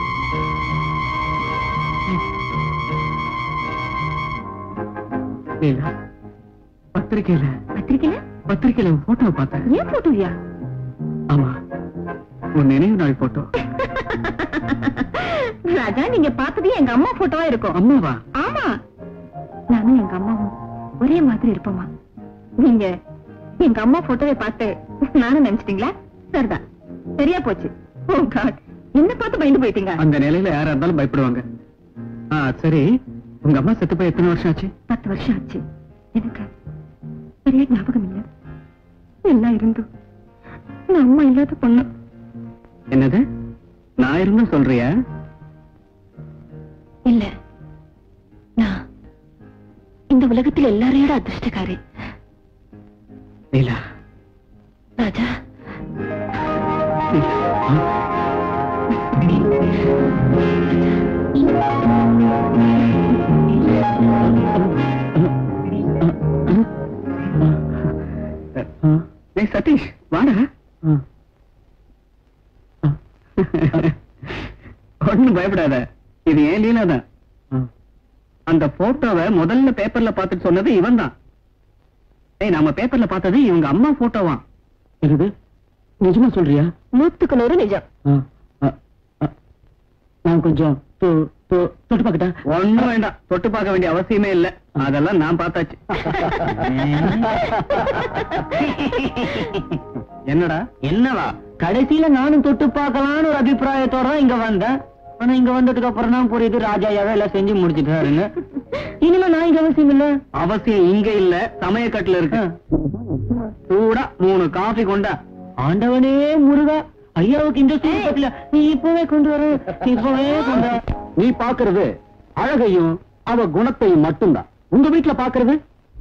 பத்திரிக்கையில பத்திரிக்கையில பத்திரிக்கையில போட்டோ பார்த்தேன். ஏன் போட்டோயா? ஆமா, உன் நினைவு நாள் போட்டோ. ராஜா, நீங்க பார்த்தது எங்க அம்மா போட்டோவா இருக்கும். அம்மாவா? ஆமா, நானும் எங்க அம்மாவும் ஒரே மாதிரி இருப்போமா. நீங்க எங்க அம்மா போட்டோவை பார்த்து நானும் நினைச்சிட்டீங்களா? சரிதான், சரியா போச்சு. ஓ காட், என்ன பார்த்து பயந்து போயிட்டீங்க. அந்த நிலையில யாரா இருந்தாலும் பயப்படுவாங்க. ஆ சரி, உங்க அம்மா செத்து போய் எத்தனை வருஷம் ஆச்சு? பத்து வருஷம் ஆச்சு. எனக்கு பெரிய ஞாபகம் இல்ல. எல்லாம் இருந்தும் நான் அம்மா இல்லாத பொண்ணு. என்னது, நான் இருந்தும் சொல்றியா? இல்ல, நான் இந்த உலகத்தில் எல்லாரையோட அதிர்ஷ்டக்காரி. நீலா. ராஜா, நீலா. சதீஷ், வாடா. ஒண்ணும் பயப்படாத, இது ஏன் லீலா தான். அந்த போட்டோவை முதல்ல பேப்பர்ல பார்த்துட்டு சொன்னது இவன் தான். ஏய், நாம பேப்பர்ல பார்த்தது இவங்க அம்மா போட்டோவா? இது நிஜமா சொல்றியா? நூத்துக்கு நூறு நிஜம். நான் கொஞ்சம் தொட்டு பார்க்கட்டா? ஒண்ணும் வேண்டாம், தொட்டு பார்க்க வேண்டிய அவசியமே இல்ல, அதெல்லாம் நான் பார்த்தாச்சு. என்னடா? என்னவா, கடைசியில நானும் தொட்டு பார்க்கலான்னு ஒரு அபிப்பிராயத்தோட தான் இங்க வந்தேன். ஆனா இங்க வந்ததுக்கு அப்புறம் தான் புரியுது ராஜாயாவே எல்லாம் செஞ்சு முடிச்சுட்டாருன்னு. இனிமே நான் இங்க அவசியம் இல்ல. அவசியம் இங்க இல்ல, சமயக்கட்டுல இருக்கு. சூடா மூணு காஃபி கொண்டா. ஆண்டவனே முருகா, ஐயாவுக்கு இந்த சூழ்நிலை நீ இப்பவே கொண்டு வர, இப்பவே கொண்டு வர. நீ பாக்குறது அழகையும் அவ குணத்தையும் மட்டும்தான். உங்க வீட்டுல பாக்குறது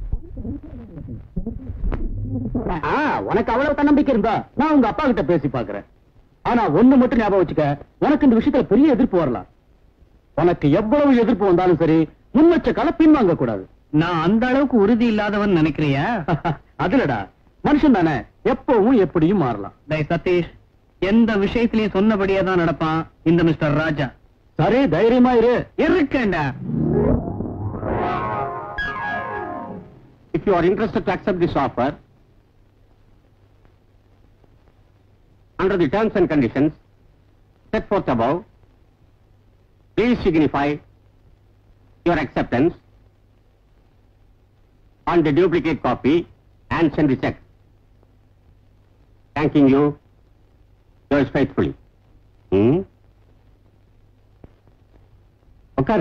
உனக்கு அவ்வளவு தன்னம்பிக்கை இருந்தா நான் உங்க அப்பா கிட்ட பேசி பாக்குறேன். ஆனா ஒண்ணு மட்டும் ஞாபகம் வச்சுக்க, உனக்கு இந்த விஷயத்துல பெரிய எதிர்ப்பு வரலாம். உனக்கு எவ்வளவு எதிர்ப்பு வந்தாலும் சரி, முன் வச்ச கால பின்வாங்க கூடாது. நான் அந்த அளவுக்கு உறுதி இல்லாதவன் நினைக்கிறியா? அதுலடா, மனுஷன் தானே, எப்பவும் எப்படியும் மாறலாம். டேய் சதீஷ், எந்த விஷயத்திலையும் சொன்னபடியே தான் நடப்பான் இந்த மிஸ்டர் ராஜா. சரி, தைரியமா இரு. இருக்கேன்டா. If you are interested to accept this offer, under the terms and conditions set forth above, please signify your acceptance on the duplicate copy and send the check. Thanking you, yours faithfully. Hmm? உட்காரு.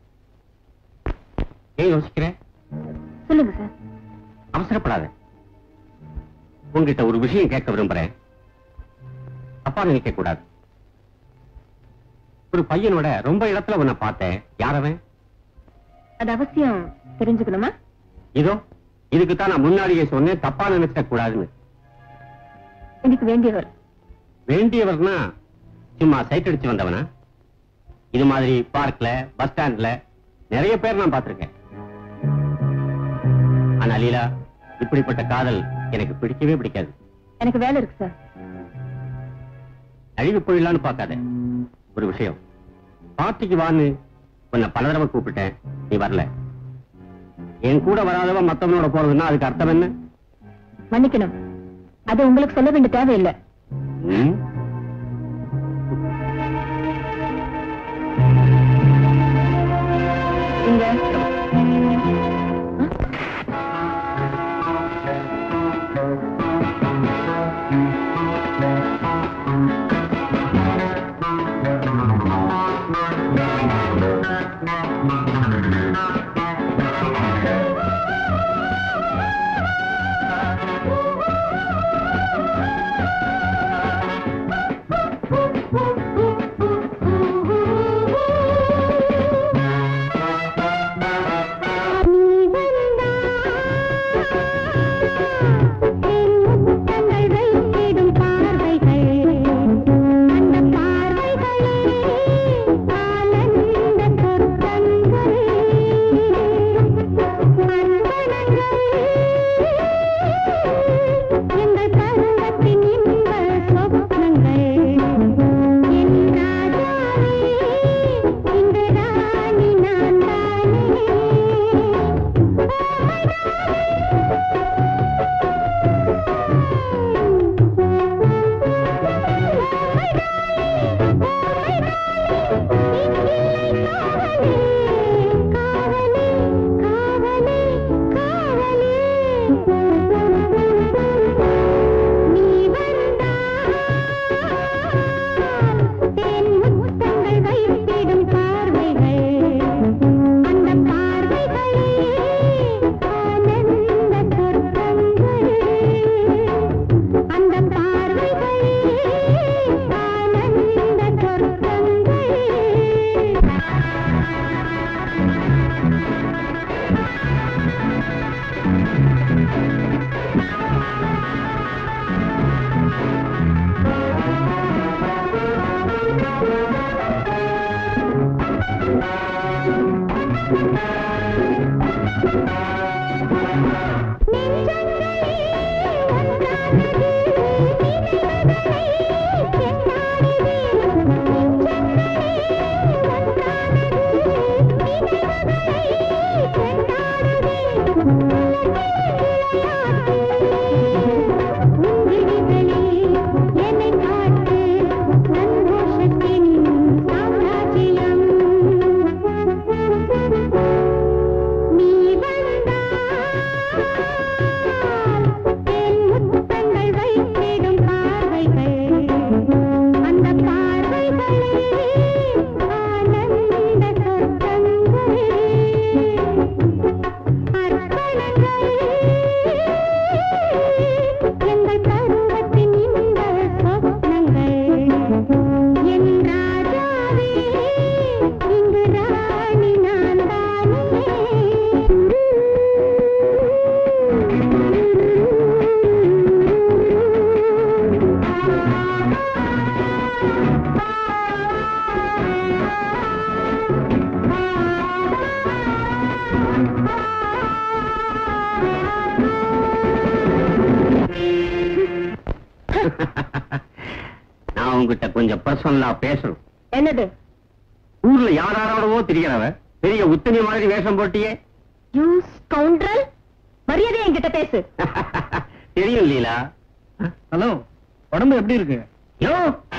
ஏன் யோசிக்கிறேன்? சொல்லுங்க sir. அவசரப்படாத. உங்ககிட்ட ஒரு விஷயம் கேட்க விரும்புறேன், அப்பா நினைக்க கூடாது. ஒரு பையனோட ரொம்ப இடத்துல உன்னை பார்த்தேன். யாரவன்? அது அவசியம் தெரிஞ்சுக்கணுமா? இதோ இதுக்குத்தான் நான் முன்னாடியே சொன்னேன், தப்பா நினைக்க கூடாதுன்னு. எனக்கு வேண்டியவர். வேண்டியவர்னா சும்மா சைட் அடிச்சு வந்தவனா? இது மாதிரி பார்க்ல, பஸ் ஸ்டாண்ட்ல நிறைய பேர் நான் பார்த்திருக்கேன். ஆனா லீலா, இப்படிப்பட்ட காதல் எனக்கு பிடிக்கவே பிடிக்காது. எனக்கு வேலை இருக்கு சார். அழிவு போயிடலான்னு பார்க்காத. ஒரு விஷயம், பார்ட்டிக்கு வான்னு உன்னை பல தடவை கூப்பிட்டேன், நீ வரல. என் கூட வராதவன் மத்தவனோட போறதுன்னா அதுக்கு அர்த்தம் என்ன? மன்னிக்கணும், அது உங்களுக்கு சொல்ல வேண்டிய தேவையில்லை. ம்? இங்க நான் உங்ககிட்ட கொஞ்சம் பர்சனலா பேசணும். என்னது? ஊர்ல யாராரோடவோ திரியறவ பெரிய உத்தனி மாதிரி வேஷம் போட்டியே. யூ ஸ்கவுண்டரல், மரியாதை என்கிட்ட பேசு. தெரியும் லீலா. ஹலோ, உடம்பு எப்படி இருக்கு? யோ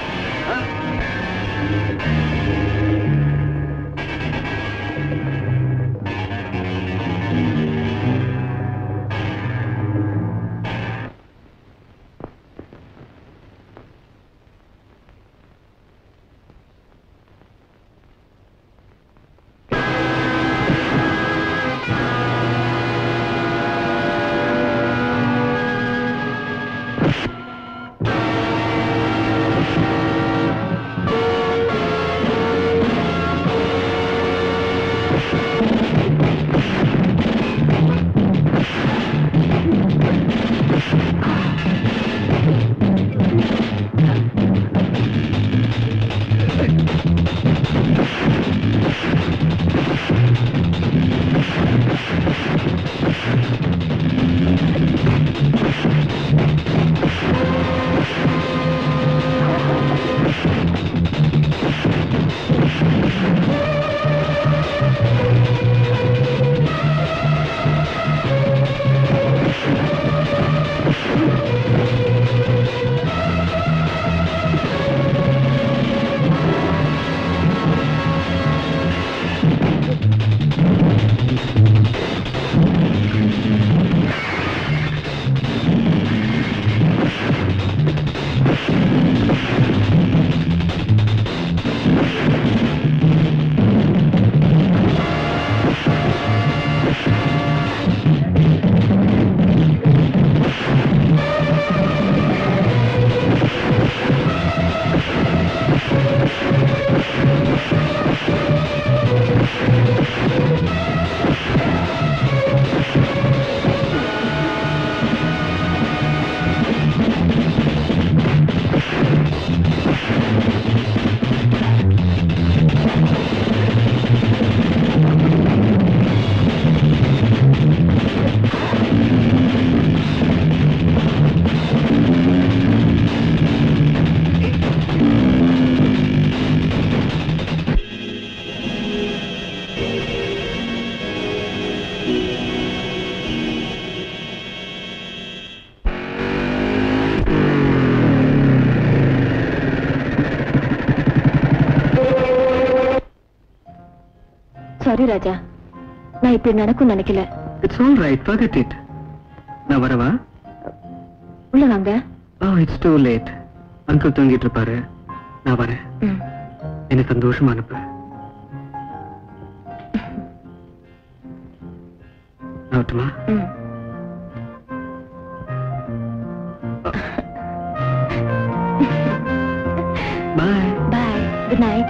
சாரி ராஜா, நான் இப்படி நடக்கும் நினைக்கல. It's all right, forget it. நான் வரவா? உள்ள வாங்க. Oh, it's too late. Uncle தூங்கிட்டு இருப்பாரு, நான் வரேன். என்ன சந்தோஷமா அனுப்பு. ஆகட்டுமா? Bye bye, good night.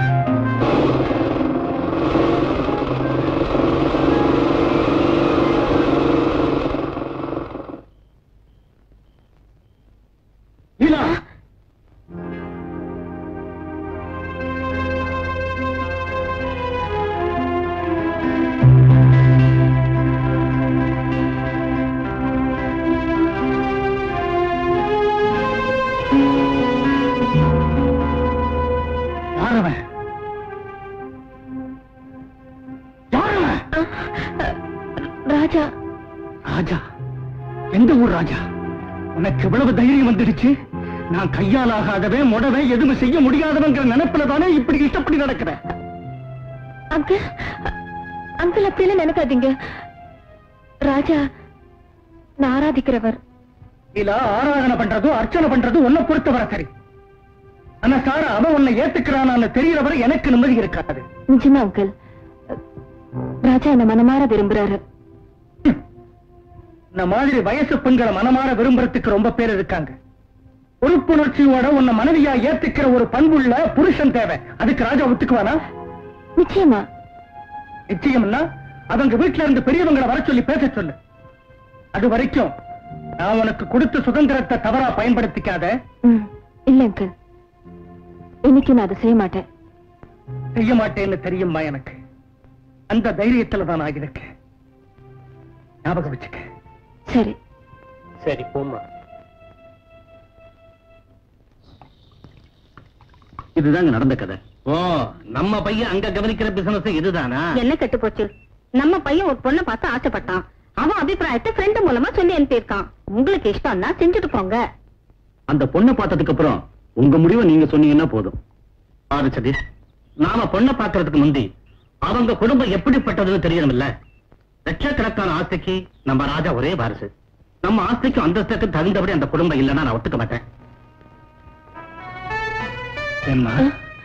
Leela, யாரவன்? யாரவன்? ராஜா. ராஜா? எந்த ஊர் ராஜா? உனக்கு எவ்வளவு தைரியம் வந்துடுச்சு? நான் கையால் ஆகாதவன், முடவன், எதுவும் செய்ய முடியாதவங்கிற நினைப்புல தானே இப்படி இஷ்டப்படி நடக்கிறேன். அங்கிள், அங்கிள் அப்படிலாம் நினைக்காதீங்க. ராஜா நான் ஆராதிக்கிறவர். இல்ல, ஆராதனை பண்றதோ அர்ச்சனை பண்றதோ உன்னை பொறுத்தவரை சரி. ஆனா சாரா, அவன் உன்னை ஏத்துக்கிறான்னு தெரியறவரை எனக்கு நிம்மதி இருக்காது. நிஜமா அங்கிள், ராஜா என்ன மனமாற விரும்புறாரு. இந்த மாதிரி வயசு பெண்களை மனமாற விரும்புறதுக்கு ரொம்ப பேர் இருக்காங்க. பொறுப்புணர்ச்சியோட உன்னை மனைவியா ஏத்துக்கிற ஒரு பண்புள்ள புருஷன் தேவை. அதுக்கு ராஜா ஒத்துக்குவானா? நிச்சயமா. நிச்சயம்னா அவங்க வீட்டுல இருந்து பெரியவங்களை வர சொல்லி பேச சொல்லு. அது வரைக்கும் நான் உனக்கு கொடுத்த சுதந்திரத்தை தவறா பயன்படுத்திக்காத. இல்ல அங்கிள், இன்னைக்கு நான் அதை செய்ய மாட்டேன். செய்ய மாட்டேன்னு தெரியுமா எனக்கு? அந்த தைரியத்துல தான் ஆகியிருக்கேன். ஞாபகம் வச்சுக்க. சரி சரி, போமா. இதுதாங்க நடந்த கதை. ஓ, நம்ம பையன் அங்க கவனிக்கிற பிசினஸ் இதுதானா? என்ன கெட்டு போச்சு? நம்ம பையன் ஒரு பொண்ணை பார்த்து ஆசைப்பட்டான். அவன் அபிப்பிராயத்தை ஃப்ரெண்ட் மூலமா சொல்லி அனுப்பியிருக்கான். உங்களுக்கு இஷ்டம்னா செஞ்சுட்டு போங்க. அந்த பொண்ணை பார்த்ததுக்கு அப்புறம் உங்க முடிவை நீங்க சொன்னீங்கன்னா போதும். பாரு சதீஷ், நாம பொண்ணை பார்க்கறதுக்கு முந்தி அவங்க குடும்பம் எப்படிப்பட்டதுன்னு தெரியணும்ல. லட்சக்கணக்கான ஆஸ்திக்கு நம்ம ராஜா ஒரே வாரிசு. நம்ம ஆஸ்திக்கு அந்தஸ்துக்கு தகுந்தபடி அந்த குடும்பம் இல்லைன்னா நான் ஒத்துக்க மாட்டேன். ஏம்மா,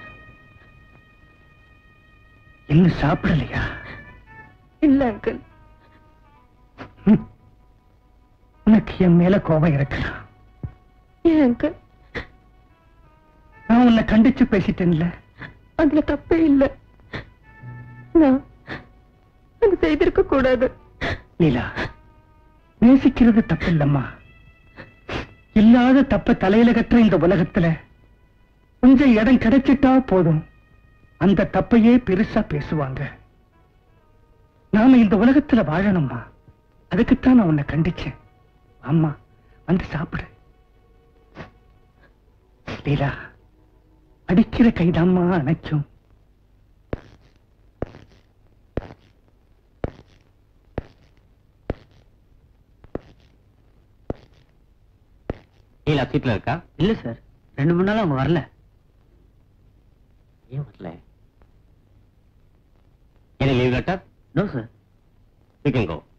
இன்னும் சாப்பிடலையா? இல்ல அங்கிள். உனக்கு என் மேல கோபம் இருக்கலாம். ஏன் அங்கிள்? நான் உன்னை கண்டிச்சு பேசிட்டேன்ல. அதுல தப்பே இல்ல. நான் அது செய்திருக்க கூடாது. லீலா, நேசிக்கிறது தப்பு இல்லம்மா. இல்லாத தப்ப தலையில கட்டுற இந்த உலகத்துல கொஞ்சம் இடம் கிடைச்சிட்டா போதும், அந்த தப்பையே பெருசா பேசுவாங்க. நாம இந்த உலகத்துல வாழணும்மா, அதுக்குத்தான் நான் உன்னை கண்டிச்சேன். அம்மா வந்து சாப்பிடு. லீலா, அடிக்கிற கைதாம்மா அணைக்கும். லீலா சீட்ல இருக்கா? இல்ல சார், ரெண்டு மூணு நாள் அவங்க வரல. ஏன் வரல? Any leave letter? No sir. You can go.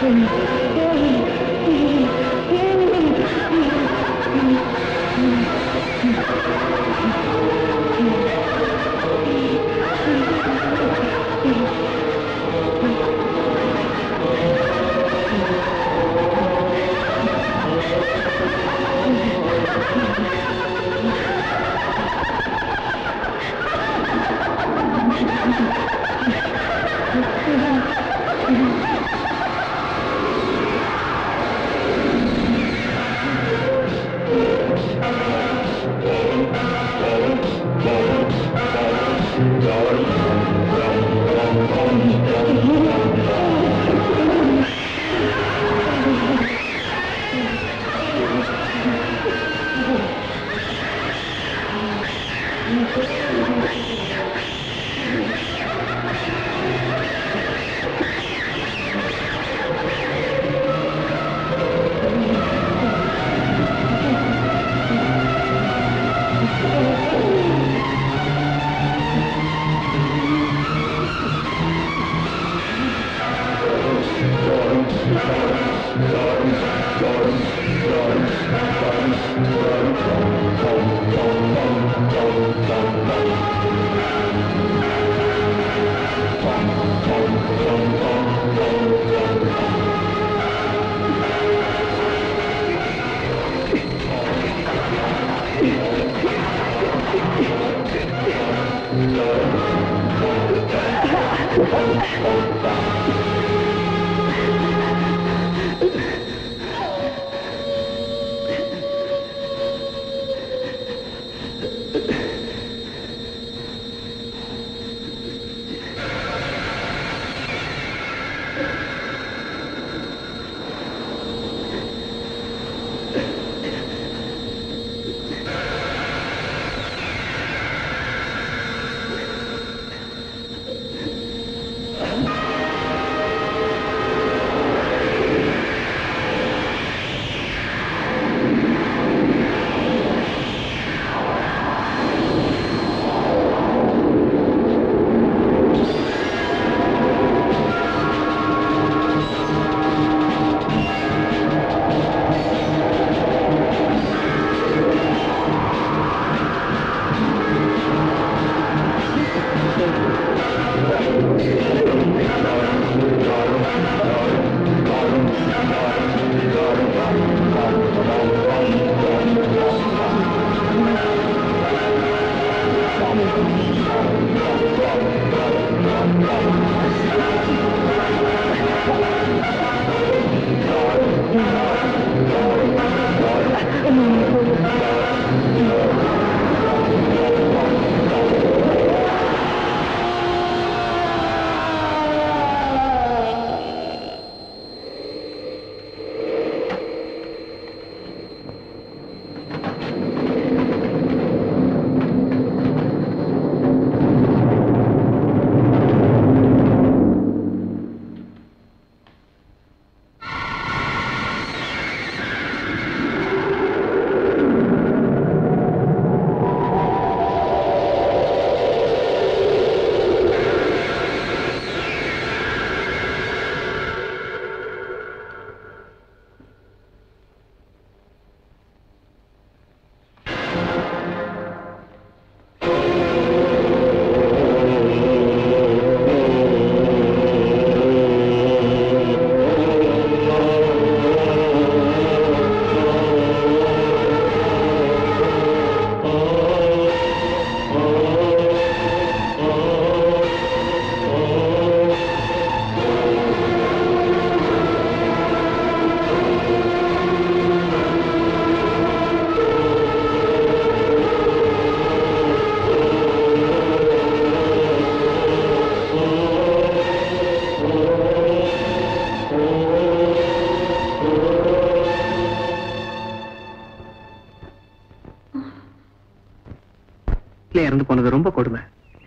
இறந்து போனது ரொம்ப கொடுமை.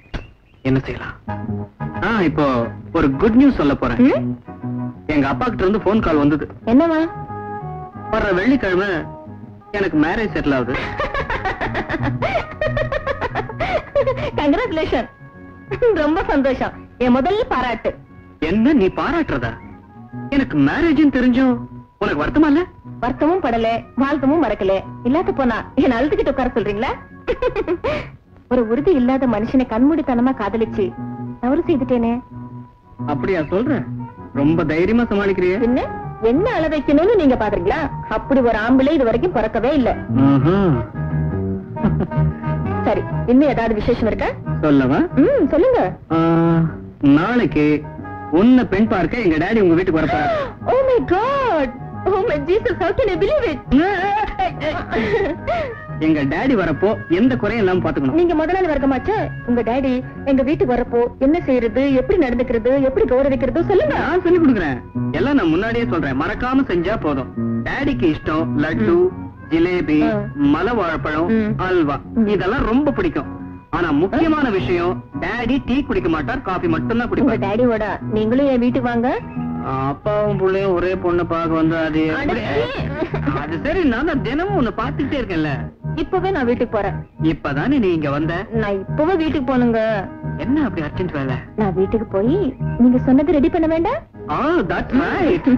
என்ன செய்யலாம்? ஆ, இப்போ ஒரு குட் நியூஸ் சொல்ல போறேன். எங்க அப்பா கிட்ட இருந்து போன் கால் வந்தது. என்னவா? வர்ற வெள்ளிக்கிழமை எனக்கு மேரேஜ் செட்டில் ஆகுது. கங்க்ராச்சுலேஷன். ரொம்ப சந்தோஷம். என் முதல் பாராட்டு. என்ன நீ பாராட்டுறதா? எனக்கு எனக்கு மேரேஜ் தெரிஞ்சும் உனக்கு வருத்தமா இல்ல? வருத்தமும் படல, வாழ்த்தமும் மறக்கல. இல்லாத போனா என்ன அழுதுகிட்டு உட்கார சொல்றீங்களா? ஒரு உறுதி இல்லாத மனுஷனை கண்மூடித்தனமா காதலிச்சு தவறு செய்துட்டேனே. அப்படியா சொல்ற? ரொம்ப தைரியமா சமாளிக்கிறிய. என்ன என்ன அள வைக்கணும்னு நீங்க பாக்குறீங்களா? அப்படி ஒரு ஆம்பளை இது வரைக்கும் பிறக்கவே இல்ல. சரி, இன்னும் ஏதாவது விசேஷம் இருக்கா? சொல்லவா? ம், சொல்லுங்க. நாளைக்கு உன்னை பெண் பார்க்க எங்க டாடி உங்க வீட்டுக்கு வரப்பாரு. Oh my God! Oh my Jesus! How can I believe it? எங்க டாடி வரப்போ எந்த குறையும் இல்லாம பாத்துக்கணும். நீங்க முதலாளி வர்க்கமாச்சே. உங்க டாடி எங்க வீட்டுக்கு வரப்போ என்ன செய்யறது, எப்படி நடந்துக்கிறது, எப்படி கௌரவிக்கிறது சொல்லுங்க. நான் சொல்லி கொடுக்குறேன். எல்லாம் நான் முன்னாடியே சொல்றேன், மறக்காம செஞ்சா போதும். டாடிக்கு இஷ்டம் லட்டு, ஜிலேபி, மலை வாழைப்பழம், அல்வா, இதெல்லாம் ரொம்ப பிடிக்கும். ஆனா முக்கியமான விஷயம், டாடி டீ குடிக்க மாட்டார், காபி மட்டும் தான் குடிப்பார். டாடியோட நீங்களும் என் வீட்டுக்கு வாங்க. அப்பாவும் பிள்ளையும் ஒரே பொண்ணு பார்க்க வந்தா அது அது சரி. நான் தான் தினமும் உன்னை பாத்துக்கிட்டே இருக்கேன்ல. இப்பவே நான் வீட்டுக்கு போறேன். இப்பதானே நீ இங்க வந்த? நான் இப்பவே வீட்டுக்கு போனுங்க. என்ன அப்படி அர்ஜென்ட் வேலை? நான் வீட்டுக்கு போய் நீங்க சொன்னது ரெடி பண்ண வேண்டாம்? ஆ, தட்ஸ் ரைட்.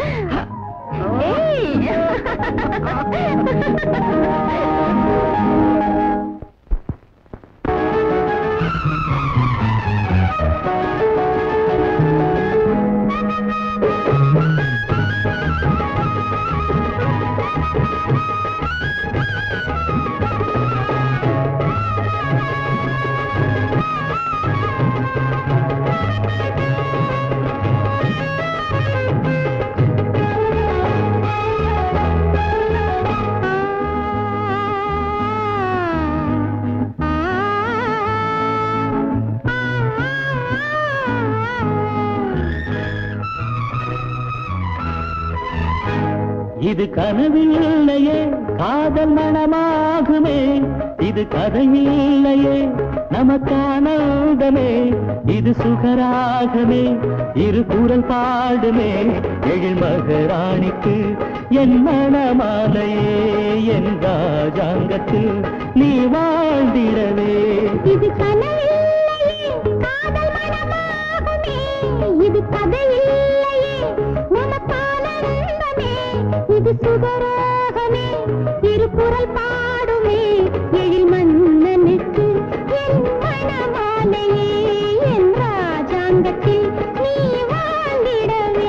இது கனவில்லையே காதல் மனமாகுமே, இது கதையில்லையே நமக்கானந்தமே, இது சுகராகமே இரு குரல் பாடுமே, எழில் மகராணிக்கு என் மனமாலையே, என் ராஜாங்கத்தில் நீ வாழ்ந்திடவே. இது கனவில்லையே காதல் மனமாகுமே, இது கதையில்லையே நமக்கானந்தமே, இது சுகராகமே இரு குரல் பாடுமே, எழில் மன்னனுக்கு என் மனமாலையே, என் ராஜாங்கத்தில் நீ வாழ்ந்திடவே.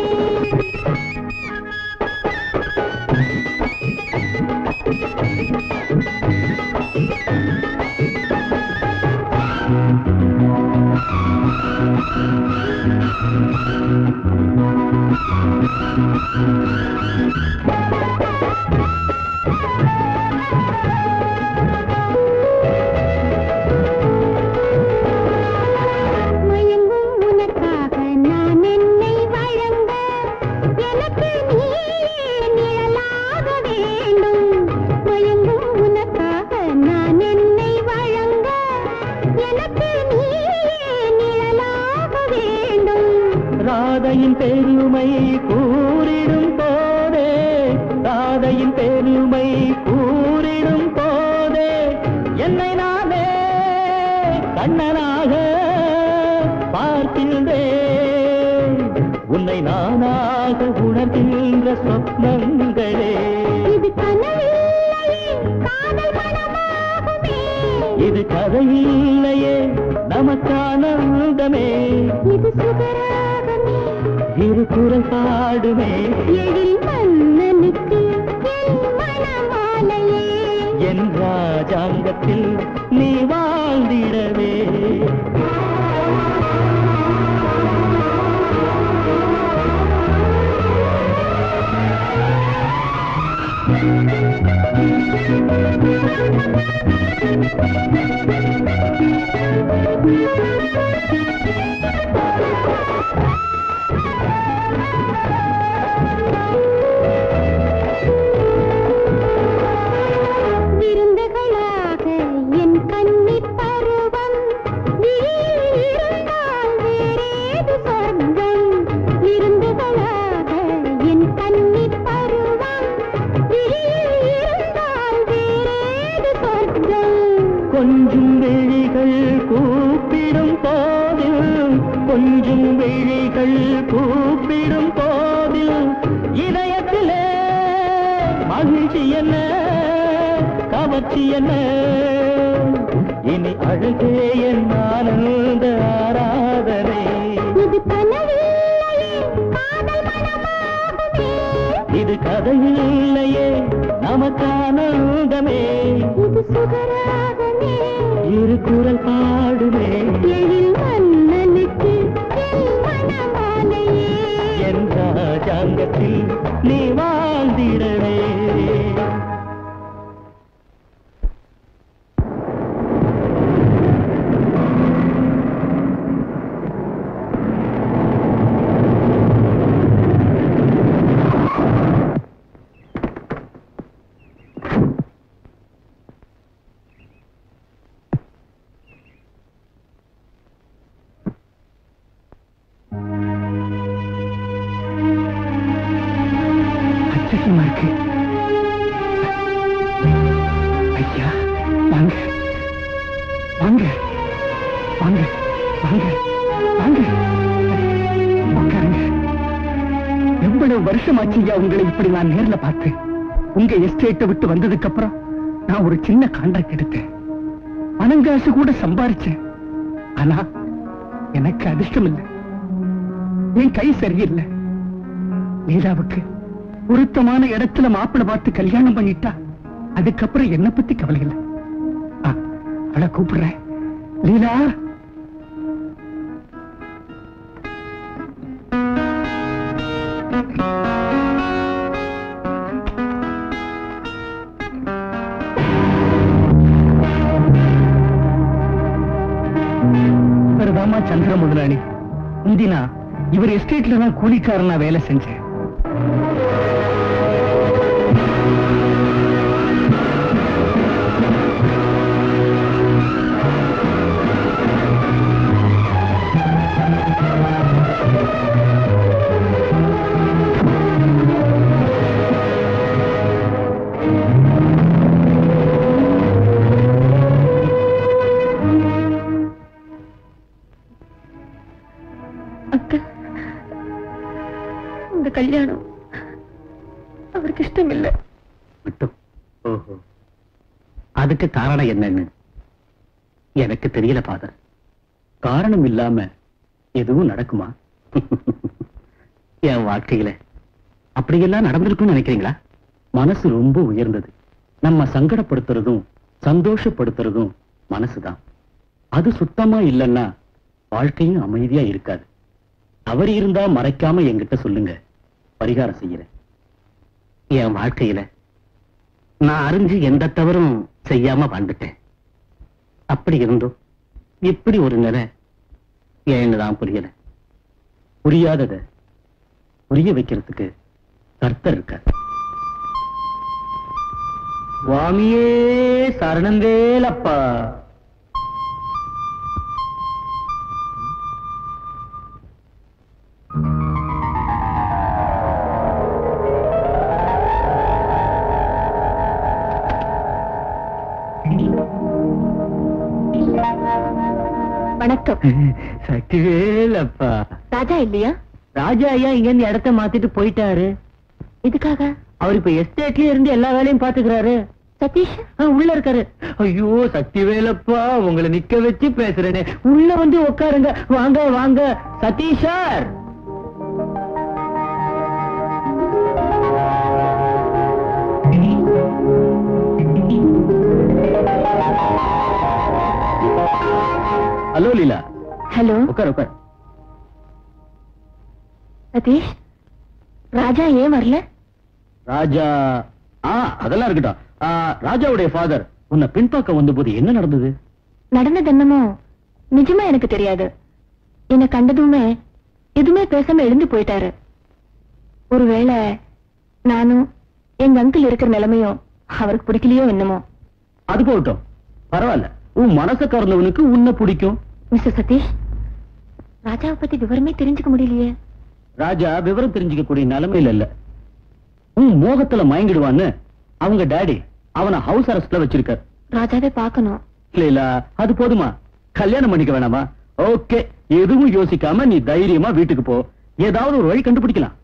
மயங்கும் உனக்காக நான் என்னை வழங்க, எனக்கு நீயே நிழலாக வேண்டும். மயங்கும் உனக்காக நான் என்னை வழங்க, எனக்கு நீயே நிழலாக வேண்டும். ராதையின் பெருமை கூறிடும் போதே, ராதையின் பெருமை கூறிடும் போதே, என்னை நானே கண்ணனாக பார்க்கின்றேன், உன்னை நானாக உணர்கின்ற சொப்னங்களே. இது கனவில்லையே காதல் மனமாகுமே, இது கதையில்லையே நமக்கானந்தமே, இது சுகராகமே இரு குரல் பாடுமே, எழில் மன்னனுக்கு என் மனமாலையே, என் ராஜாங்கத்தில் நீ வாழ்ந்திடவே. விருந்துகளாக என் கன்னிப் பருவம், விழியில் இருந்தால் வேறேது சொர்க்கம். விருந்துகளாக என் கன்னிப் பருவம், விழியில் இருந்தால் வேறேது சொர்க்கம். கொஞ்சம் விழிகள் கூப்பிடும் போதில், கொஞ்சம் விழிகள் கூப்பிடும் போதில், உணர்ச்சி என்ன இனி அழுகே என் ஆனந்த ஆராதனை இது கனவில்லையே காதல் மனமாகுமே இது கதையில்லையே நமக்கானந்தமே இது சுகராகமே இரு குரல் பாடுமே எழில் மன்னனுக்கு என் மனமாலையே என் ராஜாங்கத்தில் நீ வாழ்ந்திடவே அச்சகமா இருக்கு. ஐயா வாங்க வாங்க வாங்க வாங்க வாங்க உட்காருங்க. எவ்வளவு வருஷமாச்சு ஐயா உங்களை இப்படி நான் நேர்ல பார்த்தேன். உங்க எஸ்டேட்டை விட்டு வந்ததுக்கு அப்புறம் நான் ஒரு சின்ன கான்ட்ராக்ட் எடுத்தேன். பணங்காசு கூட சம்பாரிச்சேன். ஆனா எனக்கு அதிர்ஷ்டம் இல்லை. என் கை சரியில்லை. லீலாவுக்கு பொருத்தமான இடத்துல மாப்பிளை பார்த்து கல்யாணம் பண்ணிட்டா அதுக்கப்புறம் என்ன பத்தி கவலை இல்லை. ஆ, அவளை கூப்பிடுறேன். லீலா இவர்தாம்மா சந்திர முதலாளி. முந்தினா இவர் எஸ்டேட்ல தான் கூலிக்காரனா வேலை செஞ்சேன். கல்யாணம் அவருக்கு இஷ்டம் இல்லை. ஓஹோ, அதுக்கு காரணம் என்னன்னு எனக்கு தெரியல ஃபாதர். காரணம் இல்லாம எதுவும் நடக்குமா? என் வாழ்க்கையில அப்படியெல்லாம் நடந்திருக்குன்னு நினைக்கிறீங்களா? மனசு ரொம்ப உயர்ந்தது. நம்ம சங்கடப்படுத்துறதும் சந்தோஷப்படுத்துறதும் மனசுதான். அது சுத்தமா இல்லைன்னா வாழ்க்கையும் அமைதியா இருக்காது. அவர் இருந்தா மறைக்காம என்கிட்ட சொல்லுங்க, பரிகாரம் செய்யறேன். என் வாழ்க்கையில நான் அறிஞ்சு எந்த தவறும் செய்யாம வாழ்ந்துட்டேன். அப்படி இருந்தும் இப்படி ஒரு நிலை ஏன்னுதான் புரியல. புரியாதத புரிய வைக்கிறதுக்கு கர்த்தர் இருக்கார். சுவாமியே சரணந்தேலப்பா. வணக்கம். சக்திவேலப்பா. ராஜா இல்லையா? ராஜா ஐயா இங்க இருந்து இடத்த மாத்திட்டு போயிட்டாரு. இதுக்காக அவர் இப்ப எஸ்டேட்லயே இருந்து எல்லா வேலையும் பாத்துக்கிறாரு. சதீஷ் உள்ள இருக்காரு. ஐயோ சக்திவேலப்பா, உங்களை நிக்க வச்சு பேசுறேனே, உள்ள வந்து உட்காருங்க. வாங்க வாங்க சதீஷார். ஹலோ லீலா. ஹலோ. உட்கார் உட்கார். சதீஷ், ராஜா ஏன் வரல? ராஜா ஆ அதெல்லாம் இருக்கட்டும். ஆ, ராஜாவுடைய ஃபாதர் உன்னை பின்பாக்க வந்த போது என்ன நடந்தது? நடந்தது என்னமோ நிஜமா எனக்கு தெரியாது. என்ன கண்டதுமே எதுவுமே பேசாம எழுந்து போயிட்டாரு. ஒருவேளை நானும் எங்க அங்கிள் இருக்கிற நிலைமையும் அவருக்கு பிடிக்கலையோ என்னமோ. அது போகட்டும், பரவாயில்ல. உன் மனச கறந்தவனுக்கு உன்னை பிடிக்கும். மிஸ்டர் சதீஷ், ராஜாவை பத்தி விவரமே தெரிஞ்சுக்க முடியலையே. ராஜா விவரம் தெரிஞ்சுக்க கூடிய நிலைமையில இல்ல. உன் மோகத்துல மயங்கிடுவான்னு அவங்க டாடி அவனை ஹவுஸ் அரெஸ்ட்ல வச்சிருக்கார். ராஜாவே பார்க்கணும். லீலா, அது போதுமா? கல்யாணம் பண்ணிக்க வேணாமா? ஓகே, எதுவும் யோசிக்காம நீ தைரியமா வீட்டுக்கு போ. ஏதாவது ஒரு வழி கண்டுபிடிக்கலாம்.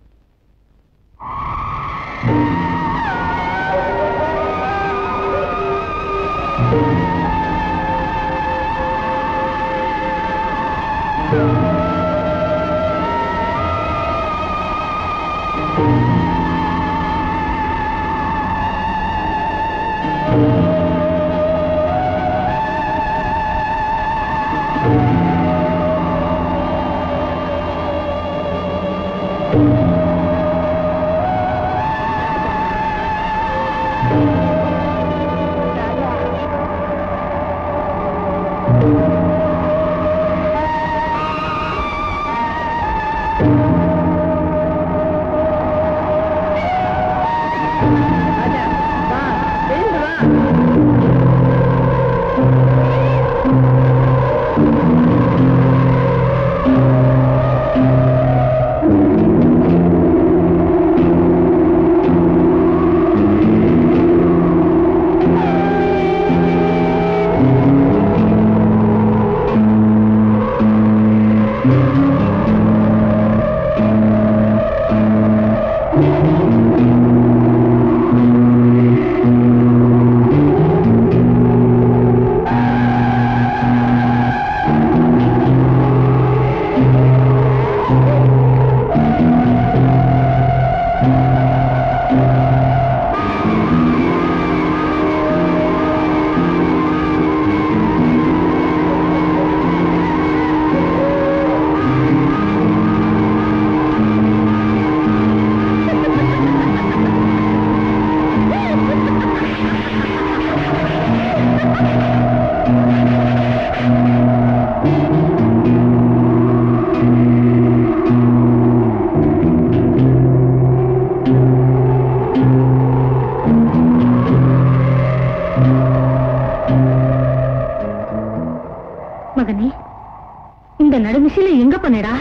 சுஷீலை எங்க பண்ணடா?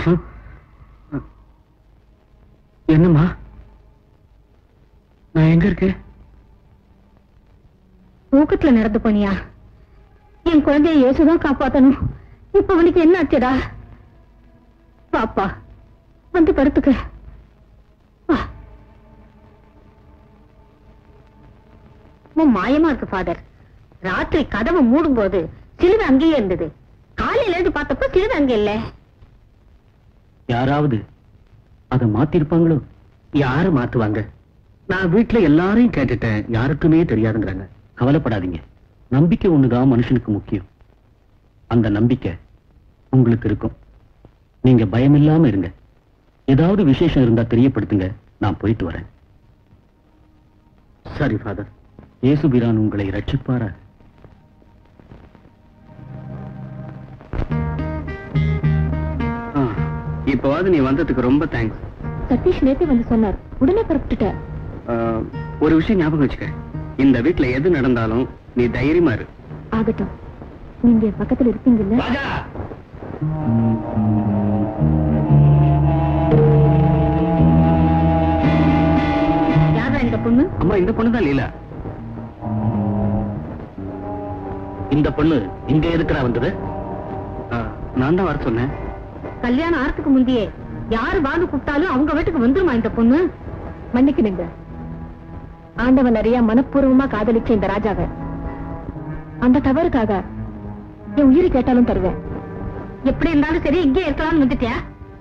என்னம்மா நான் எங்க இருக்கேன்? தூக்கத்துல நடந்து போனியா? என் குழந்தைய இயேசுதான் காப்பாத்தணும். இப்ப அவனுக்கு என்ன ஆச்சுடா? பாப்பா வந்து படுத்துக்க. மாயமா இருக்கு ஃபாதர். ராத்திரி கதவை மூடும் போது சிலுவை அங்கேயே இருந்தது. காலையில இருந்து பார்த்தப்ப சிலுவை அங்க இல்ல. யாராவது அதை மாத்திருப்பாங்களோ? யாரு மாத்துவாங்க? நான் வீட்டுல எல்லாரையும் கேட்டுட்டேன், யாருக்குமே தெரியாதுங்கிறாங்க. கவலைப்படாதீங்க, நம்பிக்கை ஒண்ணுதான் மனுஷனுக்கு முக்கியம். அந்த நம்பிக்கை உங்களுக்கு இருக்கும். நீங்க பயம் இல்லாம இருங்க. ஏதாவது விசேஷம் இருந்தா தெரியப்படுத்துங்க, நான் போயிட்டு வரேன். சரி ஃபாதர். இயேசுபிரான் உங்களை ரட்சிப்பாரா? இப்போவாது நீ வந்ததுக்கு ரொம்ப தேங்க்ஸ். சதீஷ் நேத்தே வந்து சொன்னார், உடனே புறப்பட்டுட்ட. ஒரு விஷயம் ஞாபகம் வச்சுக்க, இந்த வீட்டுல எது நடந்தாலும் நீ தைரியமா இரு. ஆகட்டும், நீங்க என் பக்கத்துல இருப்பீங்கல்ல? யாரா இந்த பொண்ணு? அம்மா, இந்த பொண்ணு தான் லீலா. இந்த பொண்ணு இங்க எதுக்குடா வந்தது? நான் தான் வர சொன்னேன். கல்யாணம் ஆறதுக்கு முந்தையே யாரு வாங்க கூப்பிட்டாலும் அவங்க வீட்டுக்கு வந்துருமா இந்த பொண்ணு? மன்னிக்கணுங்க, ஆண்டவன் நிறைய மனப்பூர்வமா காதலிச்ச இந்த ராஜாவை அந்த தவறுக்காக என் உயிரை கேட்டாலும் தருவேன். எப்படி இருந்தாலும் சரி, இங்கே இருக்கலாம்னு வந்துட்டியா?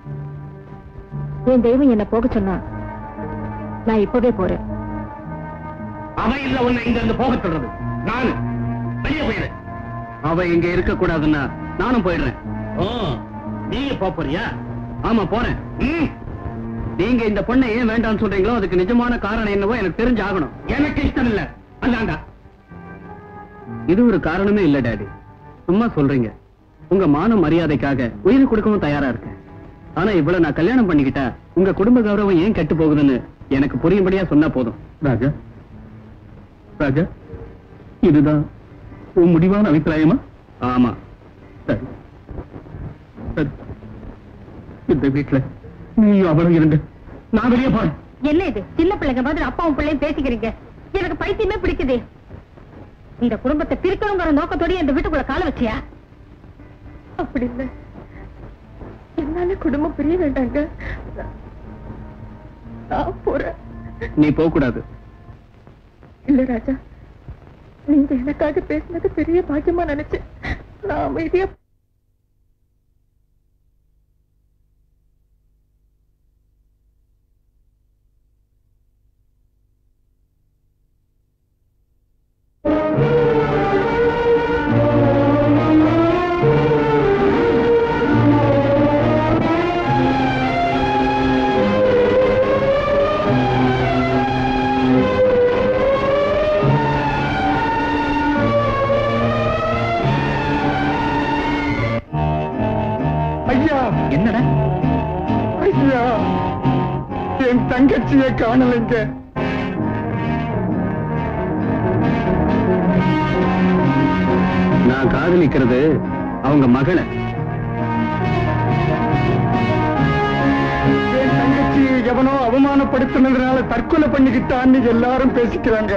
என் தெய்வம் என்ன போக சொன்னா நான் இப்பவே போறேன். அவன் இல்ல உன்னை இங்க இருந்து போக சொல்றது, நானு வெளியே போயிடுறேன். அவ இங்க இருக்க கூடாதுன்னா நானும் போயிடுறேன். ஓ, நீங்க போறியா? ஆமா போறேன். நீங்க இந்த பொண்ணை ஏன் வேண்டாம்னு சொல்றீங்களோ அதுக்கு நிஜமான காரணம் என்னவோ எனக்கு தெரிஞ்சு ஆகணும். எனக்கு இஷ்டம் இல்ல, அதாண்டா. இது ஒரு காரணமே இல்ல டாடி, சும்மா சொல்றீங்க. உங்க மான மரியாதைக்காக உயிர் கொடுக்கவும் தயாரா இருக்கேன். ஆனா இவ்வளவு நான் கல்யாணம் பண்ணிக்கிட்டா உங்க குடும்ப கௌரவம் ஏன் கெட்டு போகுதுன்னு எனக்கு புரியும்படியா சொன்னா போதும். ராஜா, ராஜா, இதுதான் உன் முடிவான அபிப்பிராயமா? ஆமா. சரி சரி, இந்த வீட்டுல நீ அவளும் இருங்க, நான் வெளியே போறேன். என்ன இது சின்ன பிள்ளைங்க மாதிரி அப்பாவும் பிள்ளையும் பேசிக்கிறீங்க? எனக்கு பைத்தியமே பிடிக்குது. இந்த குடும்பத்தை பிரிக்கணுங்கிற நோக்கத்தோட இந்த வீட்டுக்குள்ள கால வச்சியா? அப்படி இல்ல, என்னால குடும்பம் பிரிய வேண்டாங்க. நான் போறேன். நீ போக கூடாது. இல்ல ராஜா, நீங்க எனக்காக பேசினது பெரிய பாக்கியமா நினைச்சேன். நான் அமைதியா என்னடா? ஐயா, என் தங்கச்சியை காணலைங்க. நான் காதலிக்கிறது அவங்க மகளை. என் தங்கச்சியை எவனோ அவமானப்படுத்தினதுனால தற்கொலை பண்ணிக்கிட்டான்னு எல்லாரும் பேசிக்கிறாங்க.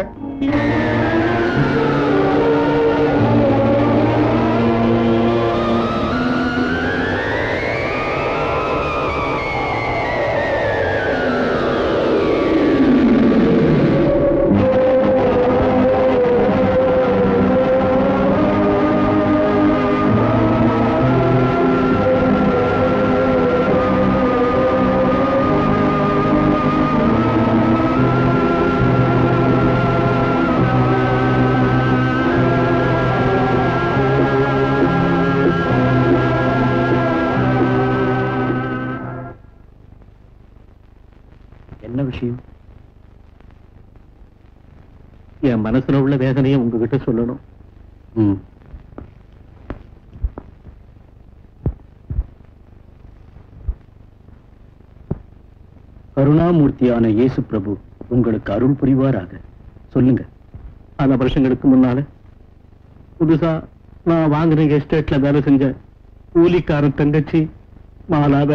என்ன விஷயம்? என் மனசுல உள்ள வேதனையை உங்ககிட்ட சொல்லணும். ம். கருணாமூர்த்தியான இயேசு பிரபு உங்களுக்கு அருள் புரிவாராக. சொல்லுங்க. பல வருஷங்களுக்கு முன்னால புதுசா நான் வாங்கின எஸ்டேட்ல வேலை செஞ்ச கூலிக்காரன் தங்கச்சி மாலாத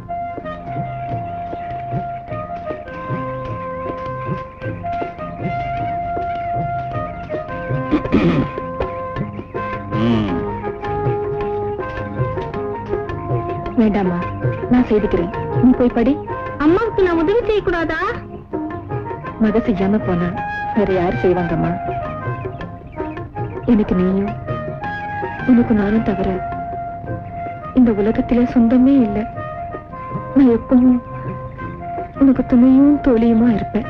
வேண்டாமா, நான் செய்துக்கிறேன். நீ போய் படி. அம்மாவுக்கு நான் உதவி செய்யக்கூடாதா? மத செய்யாம போனா வேற யாரு செய்வாங்கம்மா? எனக்கு நீயும் உனக்கு நானும் தவிர இந்த உலகத்திலே சொந்தமே இல்லை. நான் எப்பவும் உனக்கு துணையும் தோழியுமா இருப்பேன்.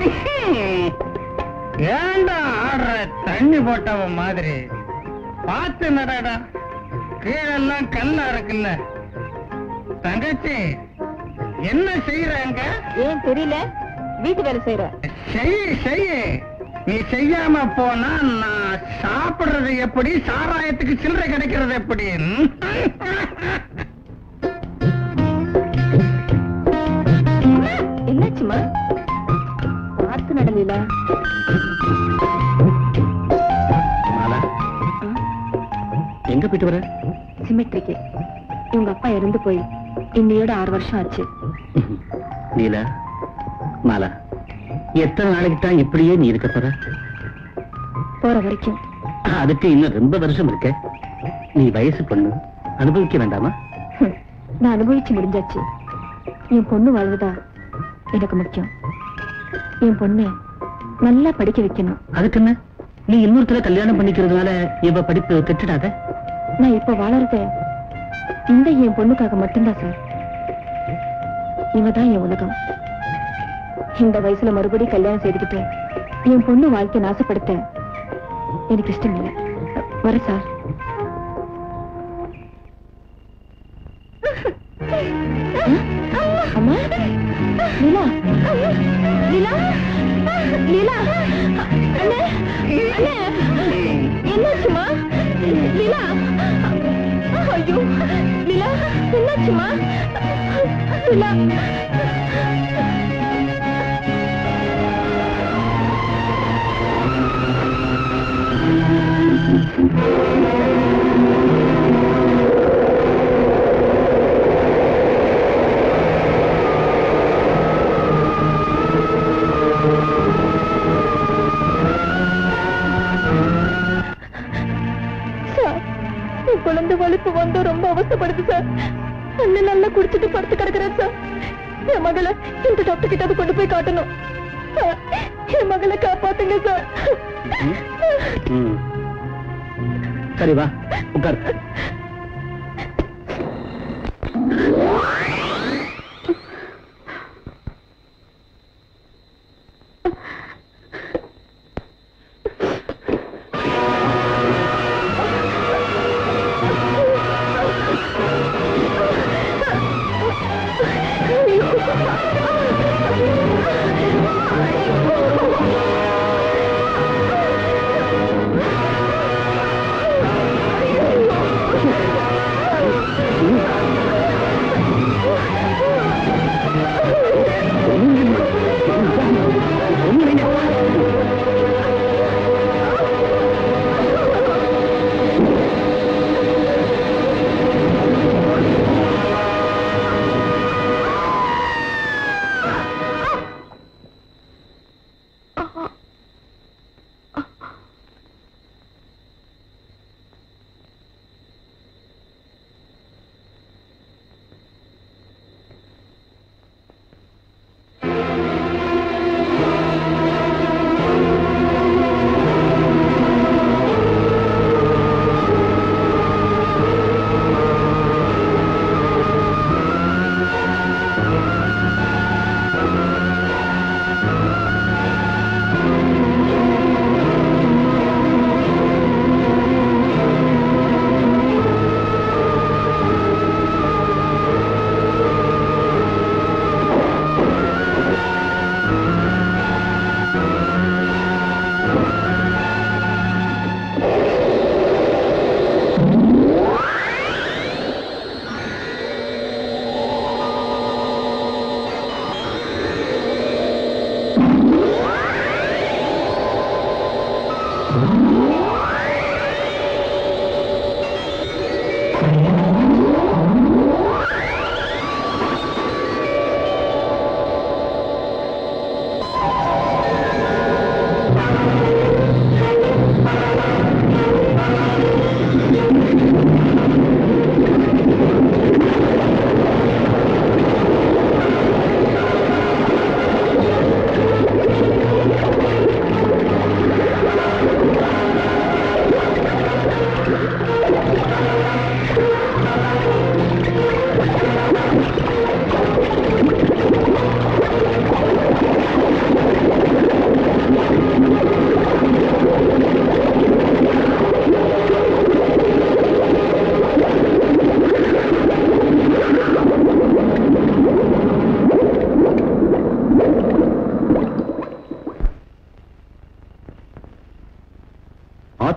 ஏண்டா ஆடுற தண்ணி போட்டவ மாதிரி? பார்த்து நடடா, கீழெல்லாம் கல்லா இருக்குல்ல. தங்கச்சி என்ன செய்யறாங்க? ஏன் தெரியல? வீட்டு வேலை செய்யற. செய் செய். நீ செய்யாம போனா நான் சாப்பிடுறது எப்படி? சாராயத்துக்கு சில்லறை கிடைக்கிறது எப்படி? என்னாச்சுமா? பார்த்து நடந்தீங்களா? எங்க போயிட்டு வர? சிமெட்ரிக்கு. இவங்க அப்பா இறந்து போய் இன்னையோட ஆறு வருஷம் ஆச்சு. நீலா, மாலா, எத்தனை நாளைக்கு தான் இப்படியே நீ இருக்க போற? போற வரைக்கும். அதுக்கு இன்னும் ரொம்ப வருஷம் இருக்க. நீ வயசு பொண்ணு, அனுபவிக்க வேண்டாமா? நான் அனுபவிச்சு முடிஞ்சாச்சு. என் பொண்ணு வாழ்வதா எனக்கு முக்கியம். என் பொண்ணு நல்லா படிக்க வைக்கணும். அதுக்கு என்ன? நீ இன்னொருத்தர கல்யாணம் பண்ணிக்கிறதுனால இவ படிப்பு கெட்டுடாத. நான் இப்ப வாழறத இந்த என் பொண்ணுக்காக மட்டும்தான் சார். இவதான் என் உலகம். இந்த வயசுல மறுபடியும் கல்யாணம் செய்துக்கிட்டு என் பொண்ணு வாழ்க்கை நாசப்படுத்த எனக்கு இஷ்டம் இல்லை. வர சார். அம்மா, லீலா, லீலா, லீலா, அண்ணே, அண்ணே, என்னாச்சுமா? லீலா, ஐயோ, லீலா, என்னாச்சுமா? லீலா, குழந்தை வலிப்பு வந்து ரொம்ப அவசப்படுது சார். அண்ணன் நல்லா குடிச்சிட்டு படுத்து கிடக்குறேன் சார். என் மகளை இந்த டாக்டர் கிட்ட கொண்டு போய் காட்டணும் சார். என் மகளை காப்பாத்துங்க சார். சரி, வா உட்கார்.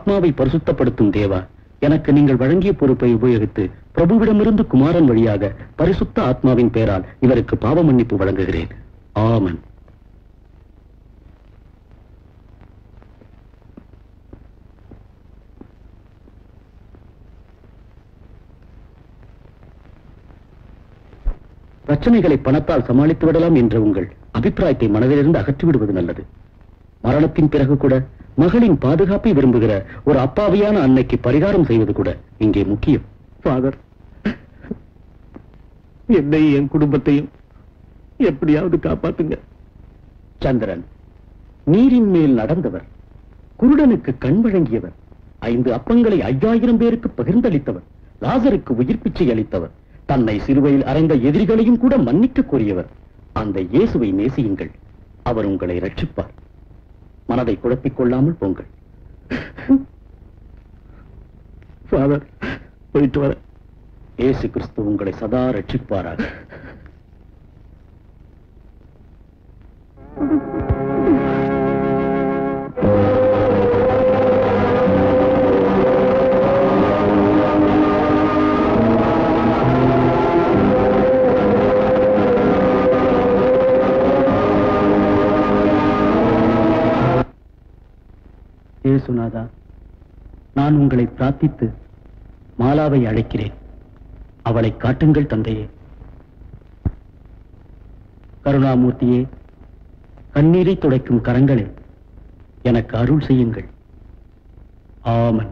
ஆத்மாவை பரிசுத்தப்படுத்தும் தேவா, எனக்கு நீங்கள் வழங்கிய பொறுப்பை உபயோகித்து பிரபுவிடமிருந்து குமாரன் வழியாக பரிசுத்த ஆத்மாவின் பெயரால் இவருக்கு பாவ மன்னிப்பு வழங்குகிறேன். ஆமென். பிரச்சனைகளை பணத்தால் சமாளித்து விடலாம் என்ற உங்கள் அபிப்பிராயத்தை மனதிலிருந்து அகற்றிவிடுவது நல்லது. மரணத்தின் பிறகு கூட மகளின் பாதுகாப்பை விரும்புகிற ஒரு அப்பாவியான அன்னைக்கு பரிகாரம் செய்வது கூட இங்கே முக்கியம். ஃபாதர், என்னையும் என் குடும்பத்தையும் எப்படியாவது காப்பாத்துங்க. சந்திரன், நீரின் மேல் நடந்தவர், குருடனுக்கு கண் வழங்கியவர், ஐந்து அப்பங்களை ஐயாயிரம் பேருக்கு பகிர்ந்தளித்தவர், லாசருக்கு உயிர் பிச்சை அளித்தவர், தன்னை சிலுவையில் அறைந்த எதிரிகளையும் கூட மன்னிக்க கூறியவர், அந்த இயேசுவை நேசியுங்கள், அவர் உங்களை ரட்சிப்பார். மனதை குழப்பிக் கொள்ளாமல் போங்கள். ஃபாதர், போயிட்டு வர. இயேசு கிறிஸ்து உங்களை சதா ரட்சிப்பாராக. இயேசுநாதா, நான் உங்களை பிரார்த்தித்து மாலாவை அழைக்கிறேன். அவளை காட்டுங்கள் தந்தையே. கருணாமூர்த்தியே, கண்ணீரை துடைக்கும் கரங்களே, எனக்கு அருள் செய்யுங்கள். ஆமென்.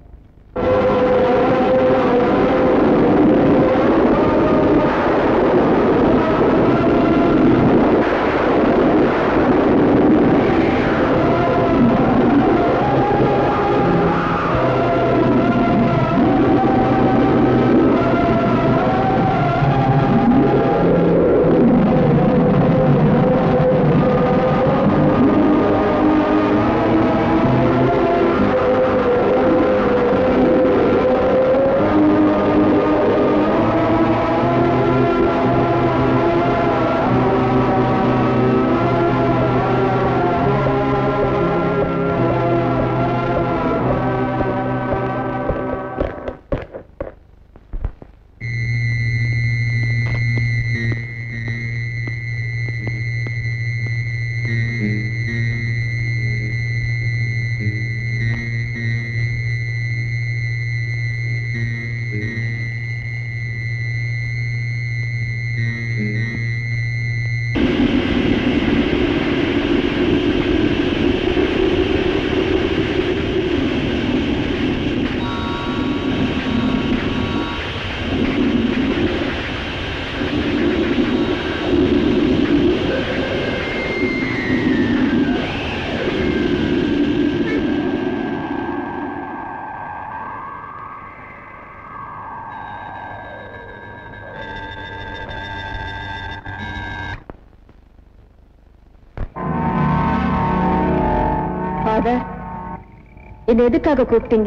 என்ன எதுக்காக கூப்பிட்டீங்க?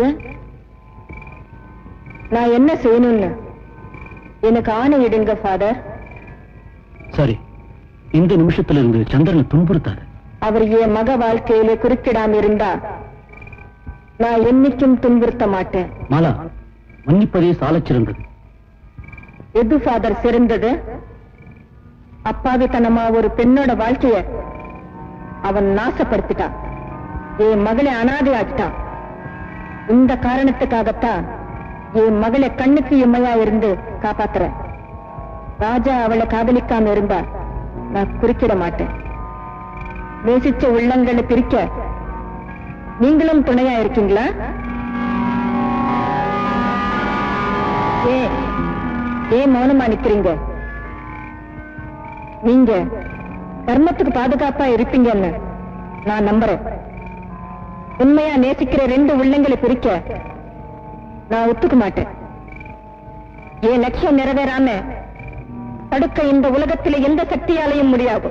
நான் என்ன செய்யணும்னு எனக்கு ஆணையிடுங்க ஃபாதர். சரி, இந்த நிமிஷத்திலிருந்து சந்திரனை துன்புறுத்தாது. அவர் என் மக வாழ்க்கையில குறுக்கிடாம இருந்தா நான் என்னைக்கும் துன்புறுத்த மாட்டேன். மாலா, மன்னிப்பதே சாலச் சிறந்தது. எது ஃபாதர் சிறந்தது? அப்பாவித்தனமா ஒரு பெண்ணோட வாழ்க்கைய அவன் நாசப்படுத்திட்டான். என் மகளை அனாதை ஆக்கிட்டான். இந்த காரணத்துக்காகத்தான் என் மகளை கண்ணுக்கு இம்மையா இருந்து காப்பாத்துறேன். ராஜா அவளை காதலிக்காம இருந்தா நான் குறுக்கிட மாட்டேன். நேசிச்ச உள்ளங்களை பிரிக்க நீங்களும் துணையா இருக்கீங்களா? ஏ ஏன் மௌனமா நிக்கிறீங்க? நீங்க கர்மத்துக்கு பாதுகாப்பா இருப்பீங்கன்னு நான் நம்புறேன். உண்மையா நேசிக்கிற ரெண்டு உள்ளங்களை பிரிக்க நான் ஒத்துக்க மாட்டேன். என் லட்சியம் நிறைவேறாம தடுக்க இந்த உலகத்திலே எந்த சக்தியாலையும் முடியாது.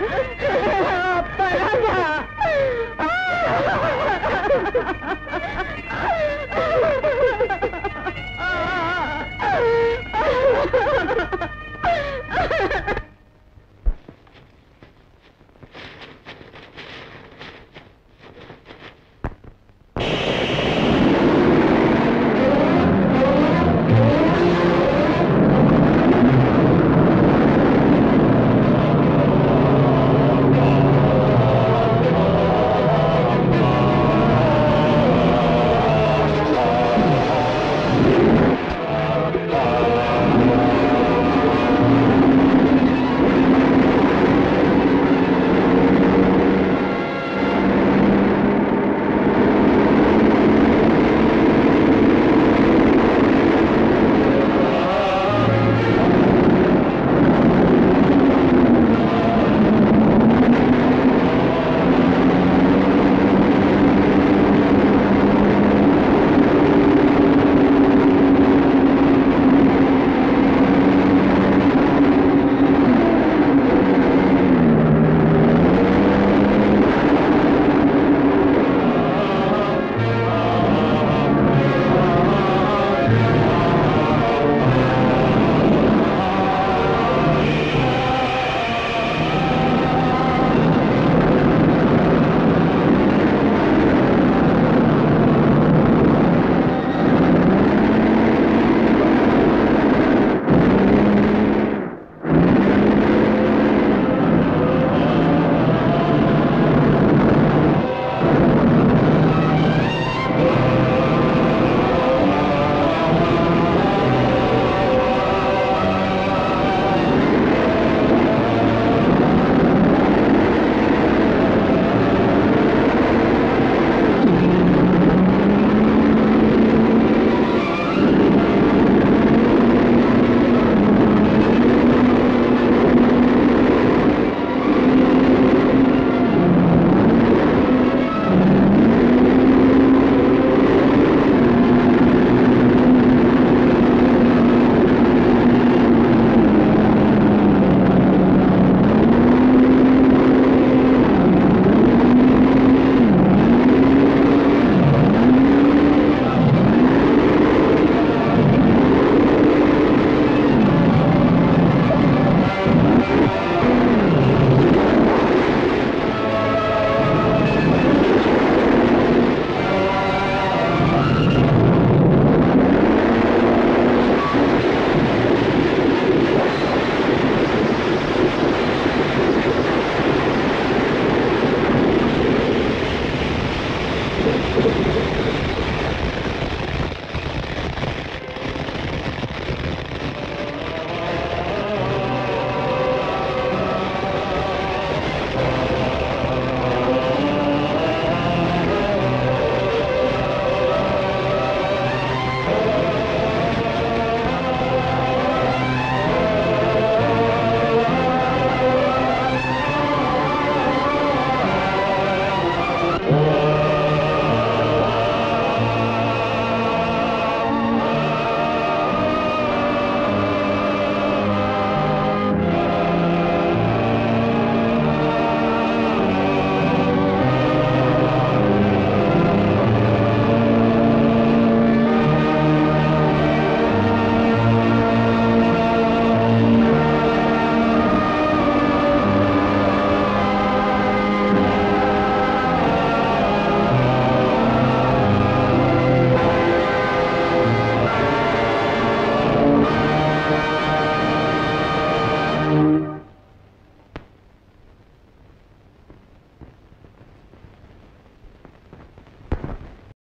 Hey!